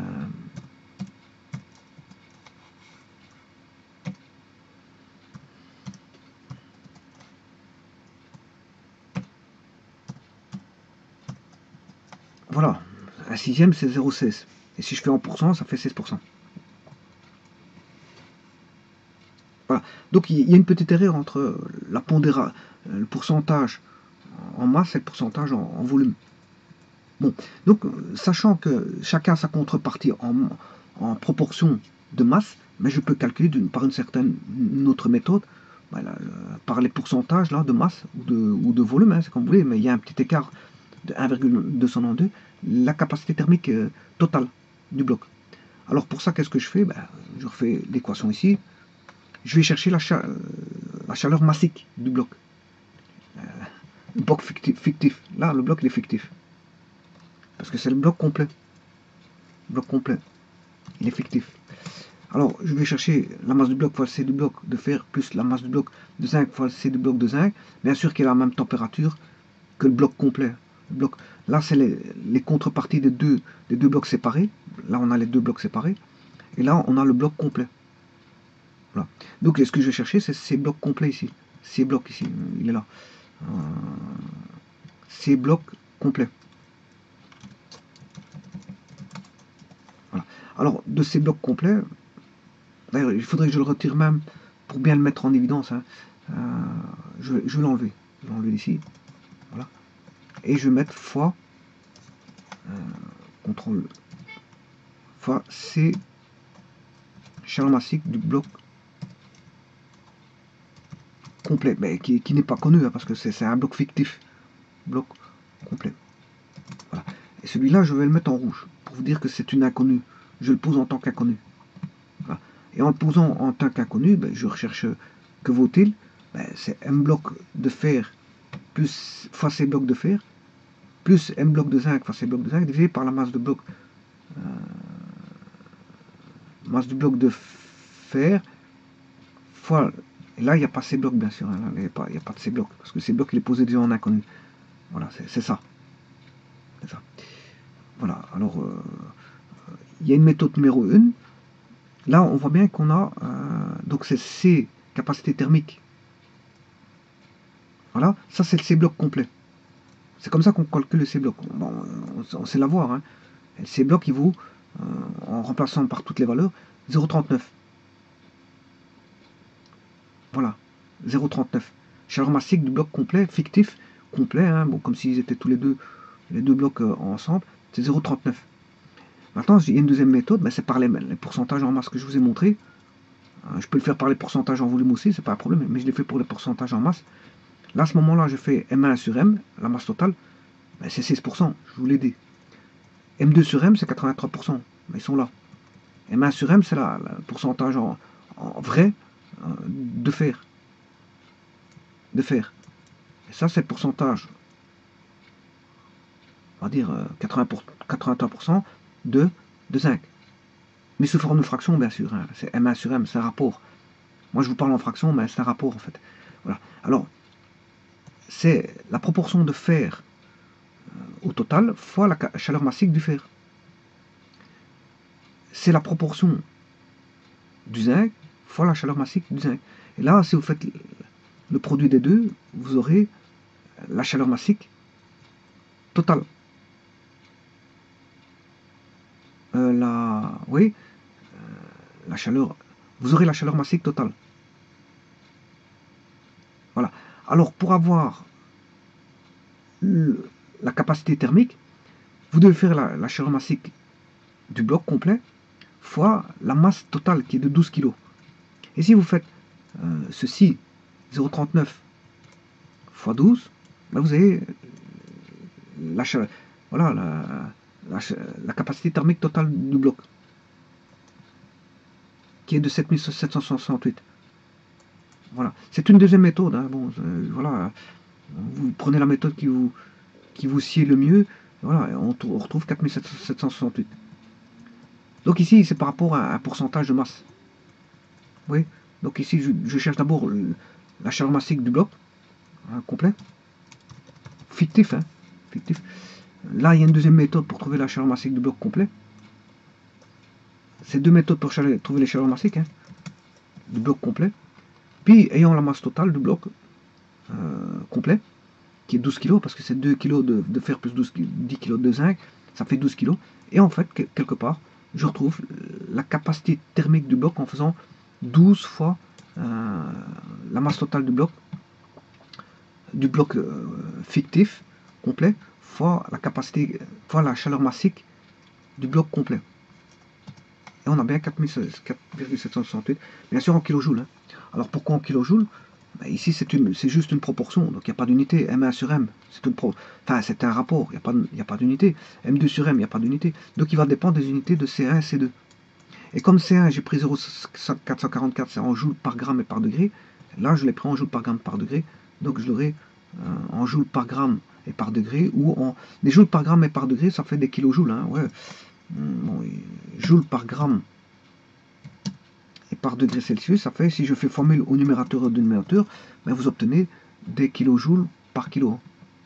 voilà, un sixième, c'est zéro virgule seize. Et si je fais en pourcent, ça fait seize pour cent. Voilà. Donc il y a une petite erreur entre la pondéra, le pourcentage en masse et le pourcentage en, en volume. Bon, donc sachant que chacun a sa contrepartie en, en proportion de masse, mais je peux calculer une, par une certaine une autre méthode, voilà, par les pourcentages là, de masse ou de, ou de volume, hein, c'est comme vous voulez, mais il y a un petit écart de un virgule deux cent quatre-vingt-douze, la capacité thermique euh, totale du bloc. Alors pour ça, qu'est-ce que je fais? Ben, je refais l'équation ici. Je vais chercher la, cha euh, la chaleur massique du bloc. Euh, le bloc fictif, fictif. Là, le bloc il est fictif. Parce que c'est le bloc complet. Le bloc complet. Il est fictif. Alors, je vais chercher la masse du bloc fois C du bloc de fer plus la masse du bloc de zinc fois C du bloc de zinc. Bien sûr qu'il a la même température que le bloc complet. Le bloc, là, c'est les, les contreparties des deux, des deux blocs séparés. Là, on a les deux blocs séparés. Et là, on a le bloc complet. Voilà. Donc, ce que je vais chercher, c'est ces blocs complets ici. Ces blocs ici, il est là. Euh, ces blocs complets. Voilà. Alors, de ces blocs complets, d'ailleurs, il faudrait que je le retire même pour bien le mettre en évidence. Hein. Euh, je, je vais l'enlever. Je vais l'enlever ici. Voilà. Et je vais mettre fois euh, contrôle fois C chaleur massique du bloc complet, mais qui, qui n'est pas connu hein, parce que c'est un bloc fictif. Bloc complet. Voilà. Et celui-là, je vais le mettre en rouge pour vous dire que c'est une inconnue. Je le pose en tant qu'inconnu. Voilà. Et en le posant en tant qu'inconnu, ben, je recherche que vaut-il ben, c'est un bloc de fer plus fois ces blocs de fer plus M bloc de zinc, enfin c'est bloc de zinc, divisé par la masse de bloc, euh, masse du bloc de fer, fois, et là il n'y a pas ces blocs bien sûr, hein, là, il n'y a, a pas de ces blocs, parce que ces blocs il est posé déjà en inconnu. Voilà, c'est ça. C'est ça. Voilà, alors euh, il y a une méthode numéro un. Là on voit bien qu'on a, euh, donc c'est C, capacité thermique. Voilà, ça c'est le C-bloc complet. C'est comme ça qu'on calcule le C-bloc. Bon, on, on sait l'avoir. Hein. Le C-bloc, il vaut, euh, en remplaçant par toutes les valeurs, zéro virgule trente-neuf. Voilà, zéro virgule trente-neuf. Chaleur massique du bloc complet, fictif, complet, hein, bon, comme s'ils étaient tous les deux, les deux blocs euh, ensemble, c'est zéro virgule trente-neuf. Maintenant, il y a une deuxième méthode, ben, c'est par les, les pourcentages en masse que je vous ai montré. Euh, je peux le faire par les pourcentages en volume aussi, c'est pas un problème, mais je l'ai fait pour les pourcentages en masse. Là, à ce moment-là, je fais M un sur M, la masse totale, ben, c'est seize pour cent, je vous l'ai dit. M deux sur M, c'est quatre-vingt-trois pour cent, mais ils sont là. M un sur M, c'est le pourcentage en, en vrai euh, de fer. De fer. Et ça, c'est le pourcentage, on va dire euh, quatre-vingt-trois pour cent de, de zinc. Mais sous forme de fraction, bien sûr. Hein. C'est M un sur M, c'est un rapport. Moi, je vous parle en fraction, mais c'est un rapport, en fait. Voilà. Alors, c'est la proportion de fer euh, au total fois la chaleur massique du fer. C'est la proportion du zinc fois la chaleur massique du zinc. Et là, si vous faites le produit des deux, vous aurez la chaleur massique totale. Euh, la, oui, euh, la chaleur, vous aurez la chaleur massique totale. Voilà. Alors, pour avoir le, la capacité thermique, vous devez faire la, la chaleur massique du bloc complet fois la masse totale qui est de douze kilos. Et si vous faites euh, ceci, zéro virgule trente-neuf fois douze, ben vous avez la, voilà, la, la, la capacité thermique totale du bloc, qui est de sept mille sept cent soixante-huit. Voilà. C'est une deuxième méthode. Hein. Bon, euh, voilà. Vous prenez la méthode qui vous, qui vous sied le mieux. Voilà, on, on retrouve quatre mille sept cent soixante-huit. Donc ici, c'est par rapport à un pourcentage de masse. Oui. Donc ici, je, je cherche d'abord la chaleur massique du bloc, hein, complet. Fictif, hein. Fictif. Là, il y a une deuxième méthode pour trouver la chaleur massique du bloc complet. C'est deux méthodes pour trouver les chaleurs massiques, hein, du bloc complet. Puis, ayant la masse totale du bloc euh, complet, qui est douze kilos, parce que c'est deux kilos de, de fer plus douze, dix kilos de zinc, ça fait douze kilos. Et en fait, quelque part, je retrouve la capacité thermique du bloc en faisant douze fois euh, la masse totale du bloc, du bloc euh, fictif, complet, fois la capacité, fois la chaleur massique du bloc complet. Et on a bien quatre virgule sept cent soixante-huit, bien sûr en kilojoules. Hein. Alors pourquoi en kilojoules? Ben ici c'est juste une proportion, donc il n'y a pas d'unité. M un sur M, c'est pro... enfin, un rapport, il n'y a pas d'unité. M deux sur M, il n'y a pas d'unité. Donc il va dépendre des unités de C un et C deux. Et comme C un, j'ai pris zéro virgule quatre cent quarante-quatre, c'est en joules par gramme et par degré. Là, je l'ai pris en joules par gramme par degré. Donc je l'aurai euh, en joules par gramme et par degré, ou en... Les joules par gramme et par degré, ça fait des kilojoules. Hein, ouais. Bon, joules par gramme et par degré Celsius, ça fait, si je fais formule au numérateur et au dénominateur, ben vous obtenez des kilojoules par kilo.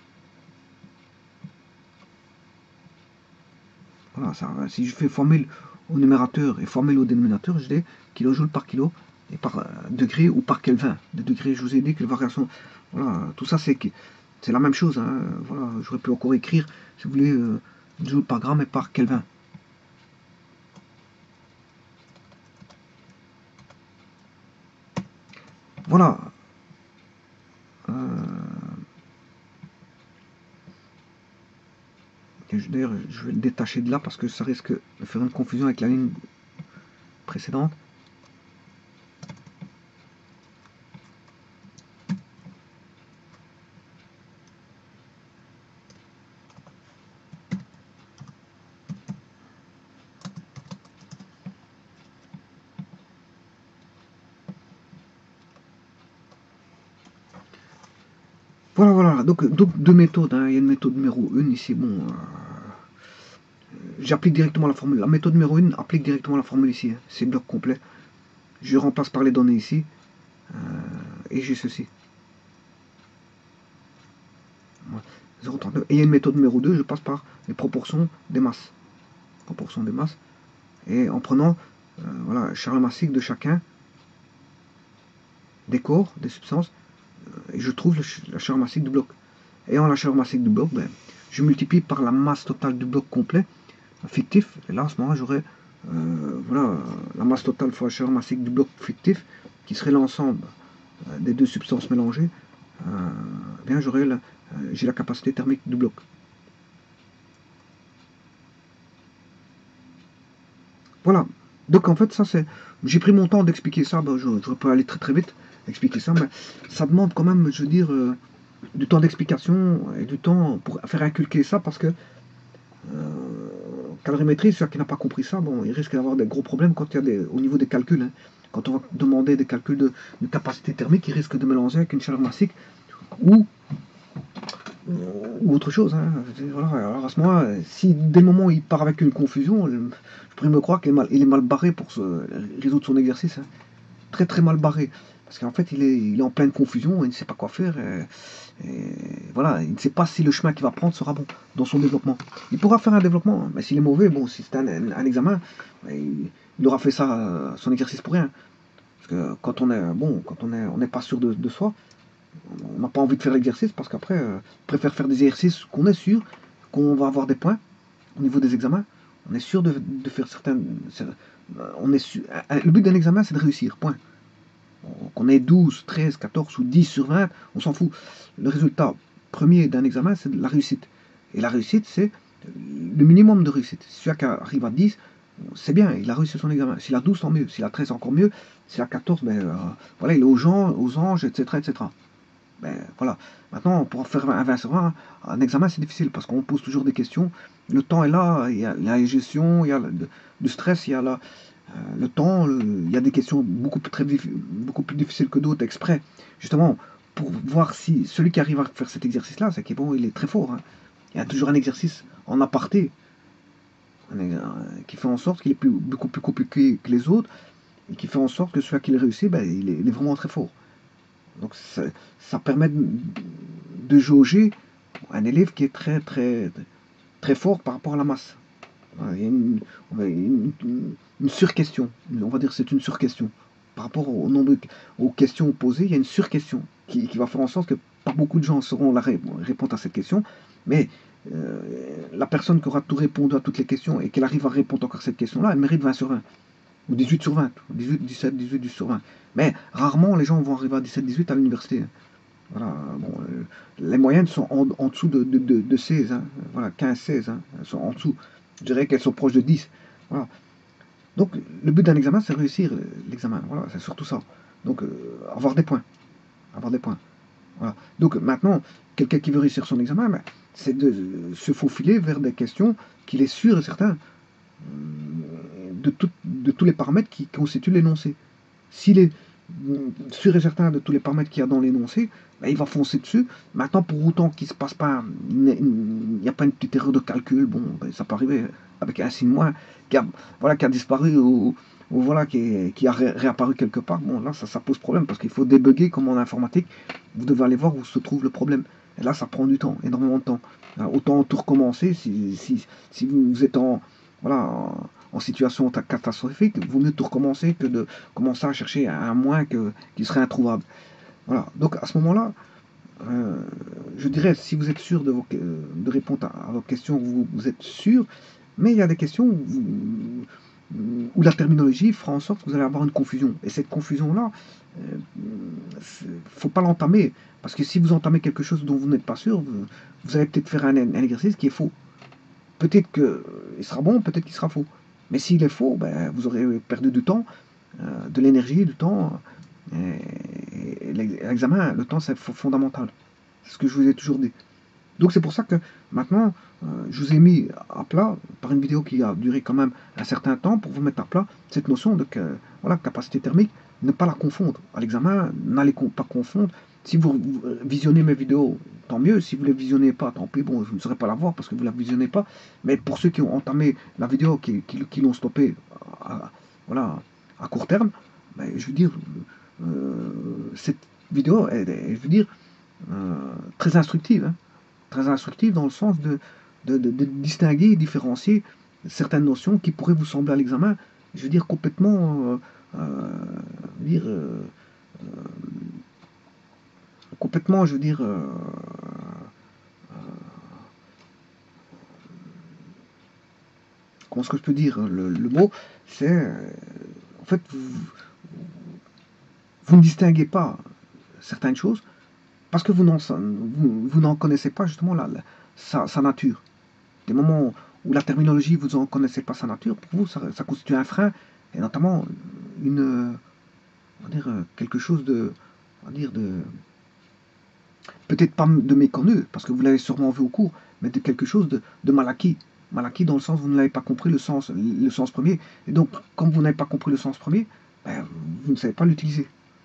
Voilà, ça, si je fais formule au numérateur et formule au dénominateur, j'ai des kilojoules par kilo et par euh, degré ou par Kelvin. Des degrés, je vous ai dit que les variations, voilà, tout ça c'est c'est la même chose. Hein, voilà, j'aurais pu encore écrire, si vous voulez, euh, joules par gramme et par Kelvin. Voilà. Euh, D'ailleurs, je vais le détacher de là parce que ça risque de faire une confusion avec la ligne précédente. Voilà, voilà, donc, donc deux méthodes, hein. Il y a une méthode numéro un ici, bon, euh, j'applique directement la formule. La méthode numéro un applique directement la formule ici, hein. C'est bloc complet. Je remplace par les données ici, euh, et j'ai ceci. Voilà. zéro virgule trente-neuf. Et il y a une méthode numéro deux, je passe par les proportions des masses. Proportions des masses. Et en prenant euh, voilà, charge massique de chacun des corps, des substances, euh, et je trouve le, la charge massique du bloc. Et en la charge massique du bloc, ben, je multiplie par la masse totale du bloc complet, fictif, et là à ce moment-là j'aurai euh, voilà, la masse totale fois la charge massique du bloc fictif, qui serait l'ensemble euh, des deux substances mélangées, euh, eh bien j'aurai la, euh, j'ai la capacité thermique du bloc. Voilà. Donc en fait ça c'est. J'ai pris mon temps d'expliquer ça, ben, je, je peux aller très très vite expliquer ça, mais ça demande quand même, je veux dire, euh, du temps d'explication et du temps pour faire inculquer ça, parce que euh, calorimétrie, celui qui n'a pas compris ça, bon, il risque d'avoir des gros problèmes quand il y a des, au niveau des calculs. Hein. Quand on va demander des calculs de, de capacité thermique, il risque de mélanger avec une chaleur massique ou, ou autre chose. Hein. Voilà. Alors à ce moment-là, si dès le moment où il part avec une confusion, je, je pourrais me croire qu'il est mal, il est mal barré pour se, résoudre son exercice. Hein. Très très mal barré. Parce qu'en fait, il est, il est en pleine confusion, il ne sait pas quoi faire. Et, et voilà, il ne sait pas si le chemin qu'il va prendre sera bon dans son développement. Il pourra faire un développement, mais s'il est mauvais, bon, si c'est un, un, un examen, il, il aura fait ça, son exercice pour rien. Parce que quand on est bon, quand on est, on n'est pas sûr de, de soi, on n'a pas envie de faire l'exercice, parce qu'après, euh, on préfère faire des exercices qu'on est sûr qu'on va avoir des points au niveau des examens. On est sûr de, de faire certains. On est sûr, le but d'un examen, c'est de réussir, point. Qu'on ait douze, treize, quatorze ou dix sur vingt, on s'en fout. Le résultat premier d'un examen, c'est la réussite. Et la réussite, c'est le minimum de réussite. Si celui qui arrive à dix, c'est bien, il a réussi son examen. S'il a douze, tant mieux. S'il a treize, encore mieux. S'il a quatorze, ben, euh, voilà, il est aux, gens, aux anges, et cetera et cetera. Ben, voilà. Maintenant, pour faire un vingt sur vingt, un examen, c'est difficile parce qu'on pose toujours des questions. Le temps est là, il y a la gestion, il y a le, le stress, il y a la, le temps, le, il y a des questions beaucoup, très, beaucoup plus difficiles que d'autres exprès, justement, pour voir si celui qui arrive à faire cet exercice-là, c'est qu'il bon, il est très fort. Hein. Il y a toujours un exercice en aparté qui fait en sorte qu'il est plus, beaucoup plus compliqué que les autres et qui fait en sorte que celui qui le réussit, ben, il, est, il est vraiment très fort. Donc ça, ça permet de, de jauger un élève qui est très très très fort par rapport à la masse. Il y a une, une, une, une surquestion, on va dire que c'est une surquestion. Par rapport au nombre aux questions posées, il y a une surquestion qui, qui va faire en sorte que pas beaucoup de gens sauront la répondre à cette question, mais euh, la personne qui aura tout répondu à toutes les questions et qu'elle arrive à répondre encore à cette question-là, elle mérite vingt sur vingt. Ou dix-huit sur vingt, dix-huit, dix-sept, dix-huit, dix sur vingt. Mais rarement les gens vont arriver à dix-sept, dix-huit à l'université. Voilà, bon, euh, les moyennes sont en, en dessous de, de, de, de seize, hein. Voilà, quinze, seize, hein. Elles sont en dessous. Je dirais qu'elles sont proches de dix. Voilà. Donc le but d'un examen, c'est réussir l'examen. Voilà, c'est surtout ça. Donc euh, avoir des points. Avoir des points. Voilà. Donc maintenant, quelqu'un qui veut réussir son examen, ben, c'est de se faufiler vers des questions qu'il est sûr et certain de, tout, de tous les paramètres qui constituent l'énoncé. S'il est sûr et certain de tous les paramètres qu'il y a dans l'énoncé, ben, il va foncer dessus. Maintenant, pour autant qu'il ne se passe pas, il n'y a pas une petite erreur de calcul, bon, ben, ça peut arriver avec un signe moins qui a, voilà, qui a disparu ou, ou voilà, qui, est, qui a ré, réapparu quelque part. Bon, là, ça, ça pose problème parce qu'il faut débugger comme en informatique. Vous devez aller voir où se trouve le problème. Et là, ça prend du temps, énormément de temps. Alors, autant tout recommencer si, si, si vous êtes en, voilà, en, en situation catastrophique, il vaut mieux tout recommencer que de commencer à chercher un moins que, qui serait introuvable. Voilà. Donc à ce moment-là, euh, je dirais, si vous êtes sûr de, vos, de répondre à, à vos questions, vous, vous êtes sûr, mais il y a des questions où, vous, où la terminologie fera en sorte que vous allez avoir une confusion. Et cette confusion-là, il euh, ne faut pas l'entamer, parce que si vous entamez quelque chose dont vous n'êtes pas sûr, vous, vous allez peut-être faire un, un exercice qui est faux. Peut-être qu'il sera bon, peut-être qu'il sera faux. Mais s'il est faux, ben, vous aurez perdu du temps, euh, de l'énergie, du temps. Et, et l'examen, le temps, c'est fondamental. C'est ce que je vous ai toujours dit. Donc c'est pour ça que maintenant, euh, je vous ai mis à plat, par une vidéo qui a duré quand même un certain temps, pour vous mettre à plat cette notion de que, voilà, capacité thermique, ne pas la confondre. À l'examen, n'allez pas confondre Si vous visionnez mes vidéos, tant mieux. Si vous ne les visionnez pas, tant pis. Bon, je ne saurais pas la voir parce que vous ne la visionnez pas. Mais pour ceux qui ont entamé la vidéo, qui, qui, qui l'ont stoppé à, voilà, à court terme, ben, je veux dire, euh, cette vidéo est, est, je veux dire, euh, très instructive. Hein, très instructive dans le sens de, de, de, de distinguer et différencier certaines notions qui pourraient vous sembler à l'examen, je veux dire, complètement... Euh, euh, dire... Euh, complètement, je veux dire, euh, euh, comment est-ce que je peux dire le, le mot, c'est, euh, en fait, vous, vous ne distinguez pas certaines choses parce que vous n'en vous, vous n'en connaissez pas justement la, la, sa, sa nature. Des moments où la terminologie, vous n'en connaissez pas sa nature, pour vous, ça, ça constitue un frein, et notamment une, on va dire, quelque chose de, on va dire, de, peut-être pas de méconnu, parce que vous l'avez sûrement vu au cours, mais de quelque chose de, de mal acquis. Mal acquis dans le sens où vous n'avez pas compris le sens, le sens premier. Et donc, comme vous n'avez pas compris le sens premier, ben, vous ne savez pas l'utiliser.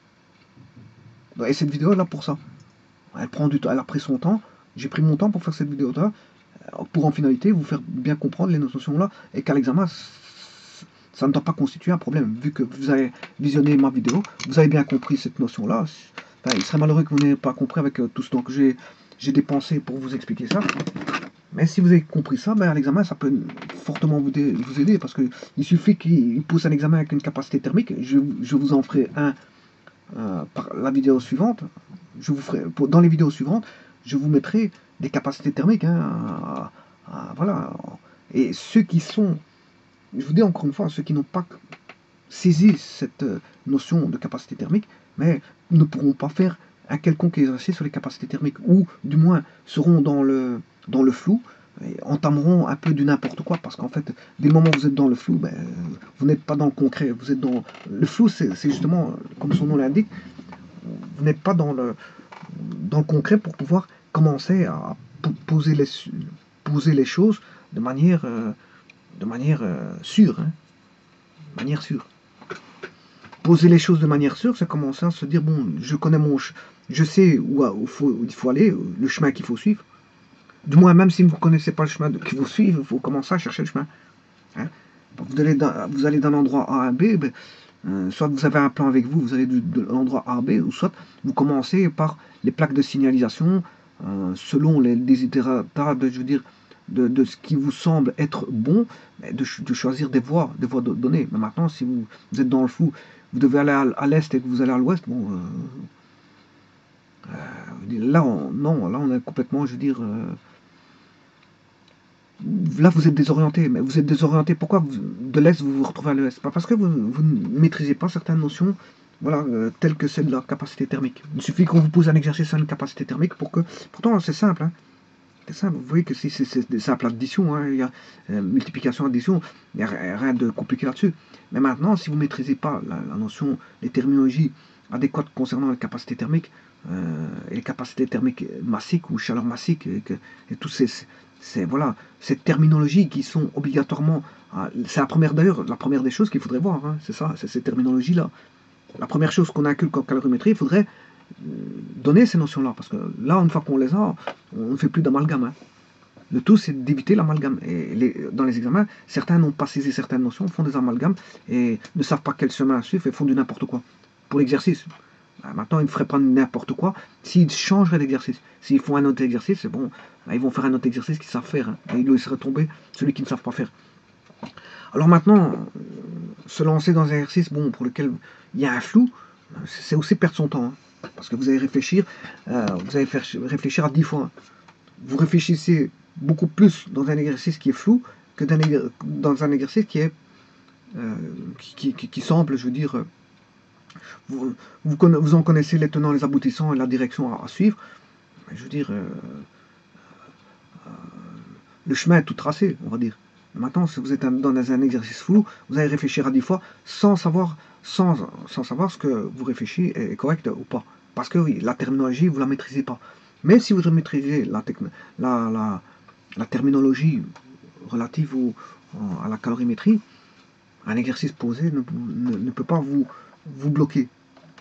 Et cette vidéo est là pour ça. Elle prend du temps, elle a pris son temps. J'ai pris mon temps pour faire cette vidéo-là, pour en finalité vous faire bien comprendre les notions-là, et qu'à l'examen, ça ne doit pas constituer un problème. Vu que vous avez visionné ma vidéo, vous avez bien compris cette notion-là. Enfin, il serait malheureux que vous n'ayez pas compris avec tout ce temps que j'ai dépensé pour vous expliquer ça. Mais si vous avez compris ça, ben à l'examen, ça peut fortement vous, vous aider, parce qu'il suffit qu'il pousse un examen avec une capacité thermique. Je, je vous en ferai un euh, par la vidéo suivante. Je vous ferai, pour, dans les vidéos suivantes, je vous mettrai des capacités thermiques. Hein, à, à, voilà. Et ceux qui sont, je vous dis encore une fois, ceux qui n'ont pas saisi cette notion de capacité thermique, mais ne pourront pas faire un quelconque exercice sur les capacités thermiques, ou du moins seront dans le, dans le flou, et entameront un peu du n'importe quoi, parce qu'en fait, dès le moment où vous êtes dans le flou, ben, vous n'êtes pas dans le concret, vous êtes dans... Le flou, c'est justement, comme son nom l'indique, vous n'êtes pas dans le, dans le concret pour pouvoir commencer à poser les, poser les choses de manière, euh, de manière euh, sûre, hein, de manière sûre. Poser les choses de manière sûre, c'est commencer à se dire, bon, je connais mon... Je sais où, où, faut, où il faut aller, le chemin qu'il faut suivre. Du moins, même si vous ne connaissez pas le chemin qu'il faut suivre, il faut commencer à chercher le chemin. Hein, vous allez vous allez d'un endroit A à B, ben, euh, soit vous avez un plan avec vous, vous allez de, de l'endroit A à B, ou soit vous commencez par les plaques de signalisation, euh, selon les desiderata, de, je veux dire, de, de ce qui vous semble être bon, de, de choisir des voies, des voies données. Mais maintenant, si vous, vous êtes dans le flou, vous devez aller à, à l'est et que vous allez à l'ouest, bon, euh, euh, là, on, non, là, on est complètement, je veux dire, euh, là, vous êtes désorienté. Mais vous êtes désorienté, pourquoi vous, de l'est, vous vous retrouvez à l'ouest? Pas parce que vous, vous ne maîtrisez pas certaines notions, voilà, euh, telles que celle de la capacité thermique. Il suffit qu'on vous pose un exercice sur une capacité thermique pour que... Pourtant, c'est simple, hein. C'est simple, vous voyez que si c'est des simples additions, hein, il y a euh, multiplication, addition, il n'y a rien de compliqué là-dessus. Mais maintenant, si vous ne maîtrisez pas la, la notion, les terminologies adéquates concernant les capacités thermiques, euh, et les capacités thermiques massiques ou chaleur massique, et, que, et tous ces, ces, voilà, ces terminologies qui sont obligatoirement... C'est la première, d'ailleurs, la première des choses qu'il faudrait voir, hein, c'est ça, c'est ces terminologies-là. La première chose qu'on inculque en calorimétrie, il faudrait donner ces notions-là, parce que là, une fois qu'on les a, on ne fait plus d'amalgame. Hein. Le tout, c'est d'éviter l'amalgame. Et les, dans les examens, certains n'ont pas saisi certaines notions, font des amalgames, et ne savent pas quel chemin suivre, et font du n'importe quoi. Pour l'exercice, ben, maintenant, ils ne feraient pas n'importe quoi s'ils changeraient d'exercice. S'ils font un autre exercice, c'est bon, ben, ils vont faire un autre exercice qu'ils savent faire, hein, et ils laisseraient tomber celui qu'ils ne savent pas faire. Alors maintenant, se lancer dans un exercice bon, pour lequel il y a un flou, c'est aussi perdre son temps. Hein. Parce que vous allez réfléchir, euh, vous allez faire réfléchir à dix fois. Vous réfléchissez beaucoup plus dans un exercice qui est flou que dans, dans un exercice qui est euh, qui, qui, qui semble, je veux dire, euh, vous, vous, vous en connaissez les tenants, les aboutissants et la direction à, à suivre. Je veux dire, euh, euh, le chemin est tout tracé, on va dire. Maintenant, si vous êtes dans un exercice flou, vous allez réfléchir à dix fois sans savoir, sans, sans savoir ce que vous réfléchissez est correct ou pas. Parce que oui, la terminologie, vous ne la maîtrisez pas. Mais si vous maîtrisez la, la, la, la terminologie relative au, à la calorimétrie, un exercice posé ne, ne, ne peut pas vous, vous bloquer.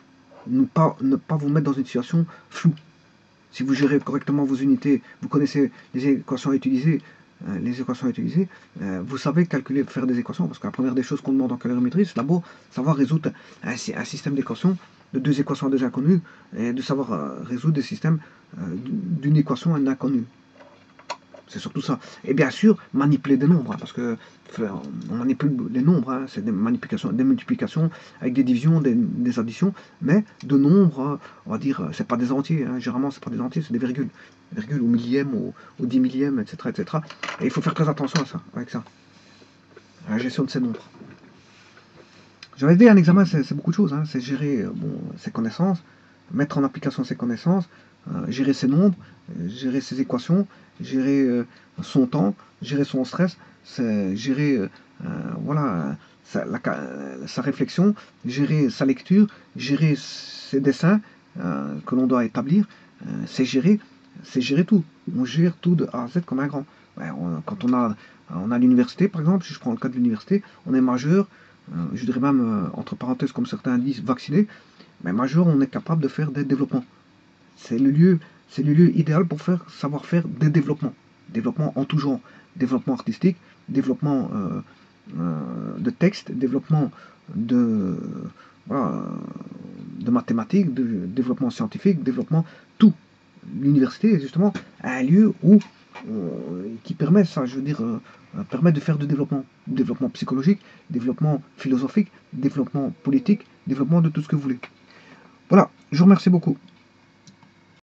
ne pas, ne pas vous mettre dans une situation floue. Si vous gérez correctement vos unités, vous connaissez les équations à utiliser, euh, les équations à utiliser, euh, vous savez calculer, faire des équations, parce que la première des choses qu'on demande en calorimétrie, c'est d'abord savoir résoudre un, un système d'équations, de deux équations à deux inconnus, et de savoir euh, résoudre des systèmes euh, d'une équation à un inconnu. C'est surtout ça. Et bien sûr, manipuler des nombres, hein, parce que on manipule les nombres, hein, c'est des manipulations, des multiplications avec des divisions, des, des additions, mais de nombres, hein, on va dire, c'est pas des entiers, hein, généralement c'est pas des entiers, c'est des virgules, virgules au millième, au, au dix millième, et cetera, et cetera. Et il faut faire très attention à ça, avec ça, à la gestion de ces nombres. J'avais dit un examen, c'est beaucoup de choses, hein, c'est gérer euh, bon, ses connaissances, mettre en application ses connaissances, euh, gérer ses nombres, euh, gérer ses équations, gérer euh, son temps, gérer son stress, gérer euh, euh, voilà, sa, la, sa, réflexion, gérer sa lecture, gérer ses dessins euh, que l'on doit établir, euh, c'est gérer, c'est gérer tout. On gère tout de A à Z comme un grand. Ouais, on, quand on a, on a l'université, par exemple, si je prends le cas de l'université, on est majeur, euh, je dirais même, euh, entre parenthèses, comme certains disent, vacciné, mais majeur, on est capable de faire des développements. C'est le lieu, c'est le lieu idéal pour faire, savoir faire des développements. Développement en tout genre. Développement artistique, développement euh, euh, de texte, développement de, voilà, de mathématiques, de développement scientifique, développement tout. L'université est justement un lieu où, euh, qui permet ça, je veux dire, euh, permet de faire du développement. Développement psychologique, développement philosophique, développement politique, développement de tout ce que vous voulez. Voilà, je vous remercie beaucoup.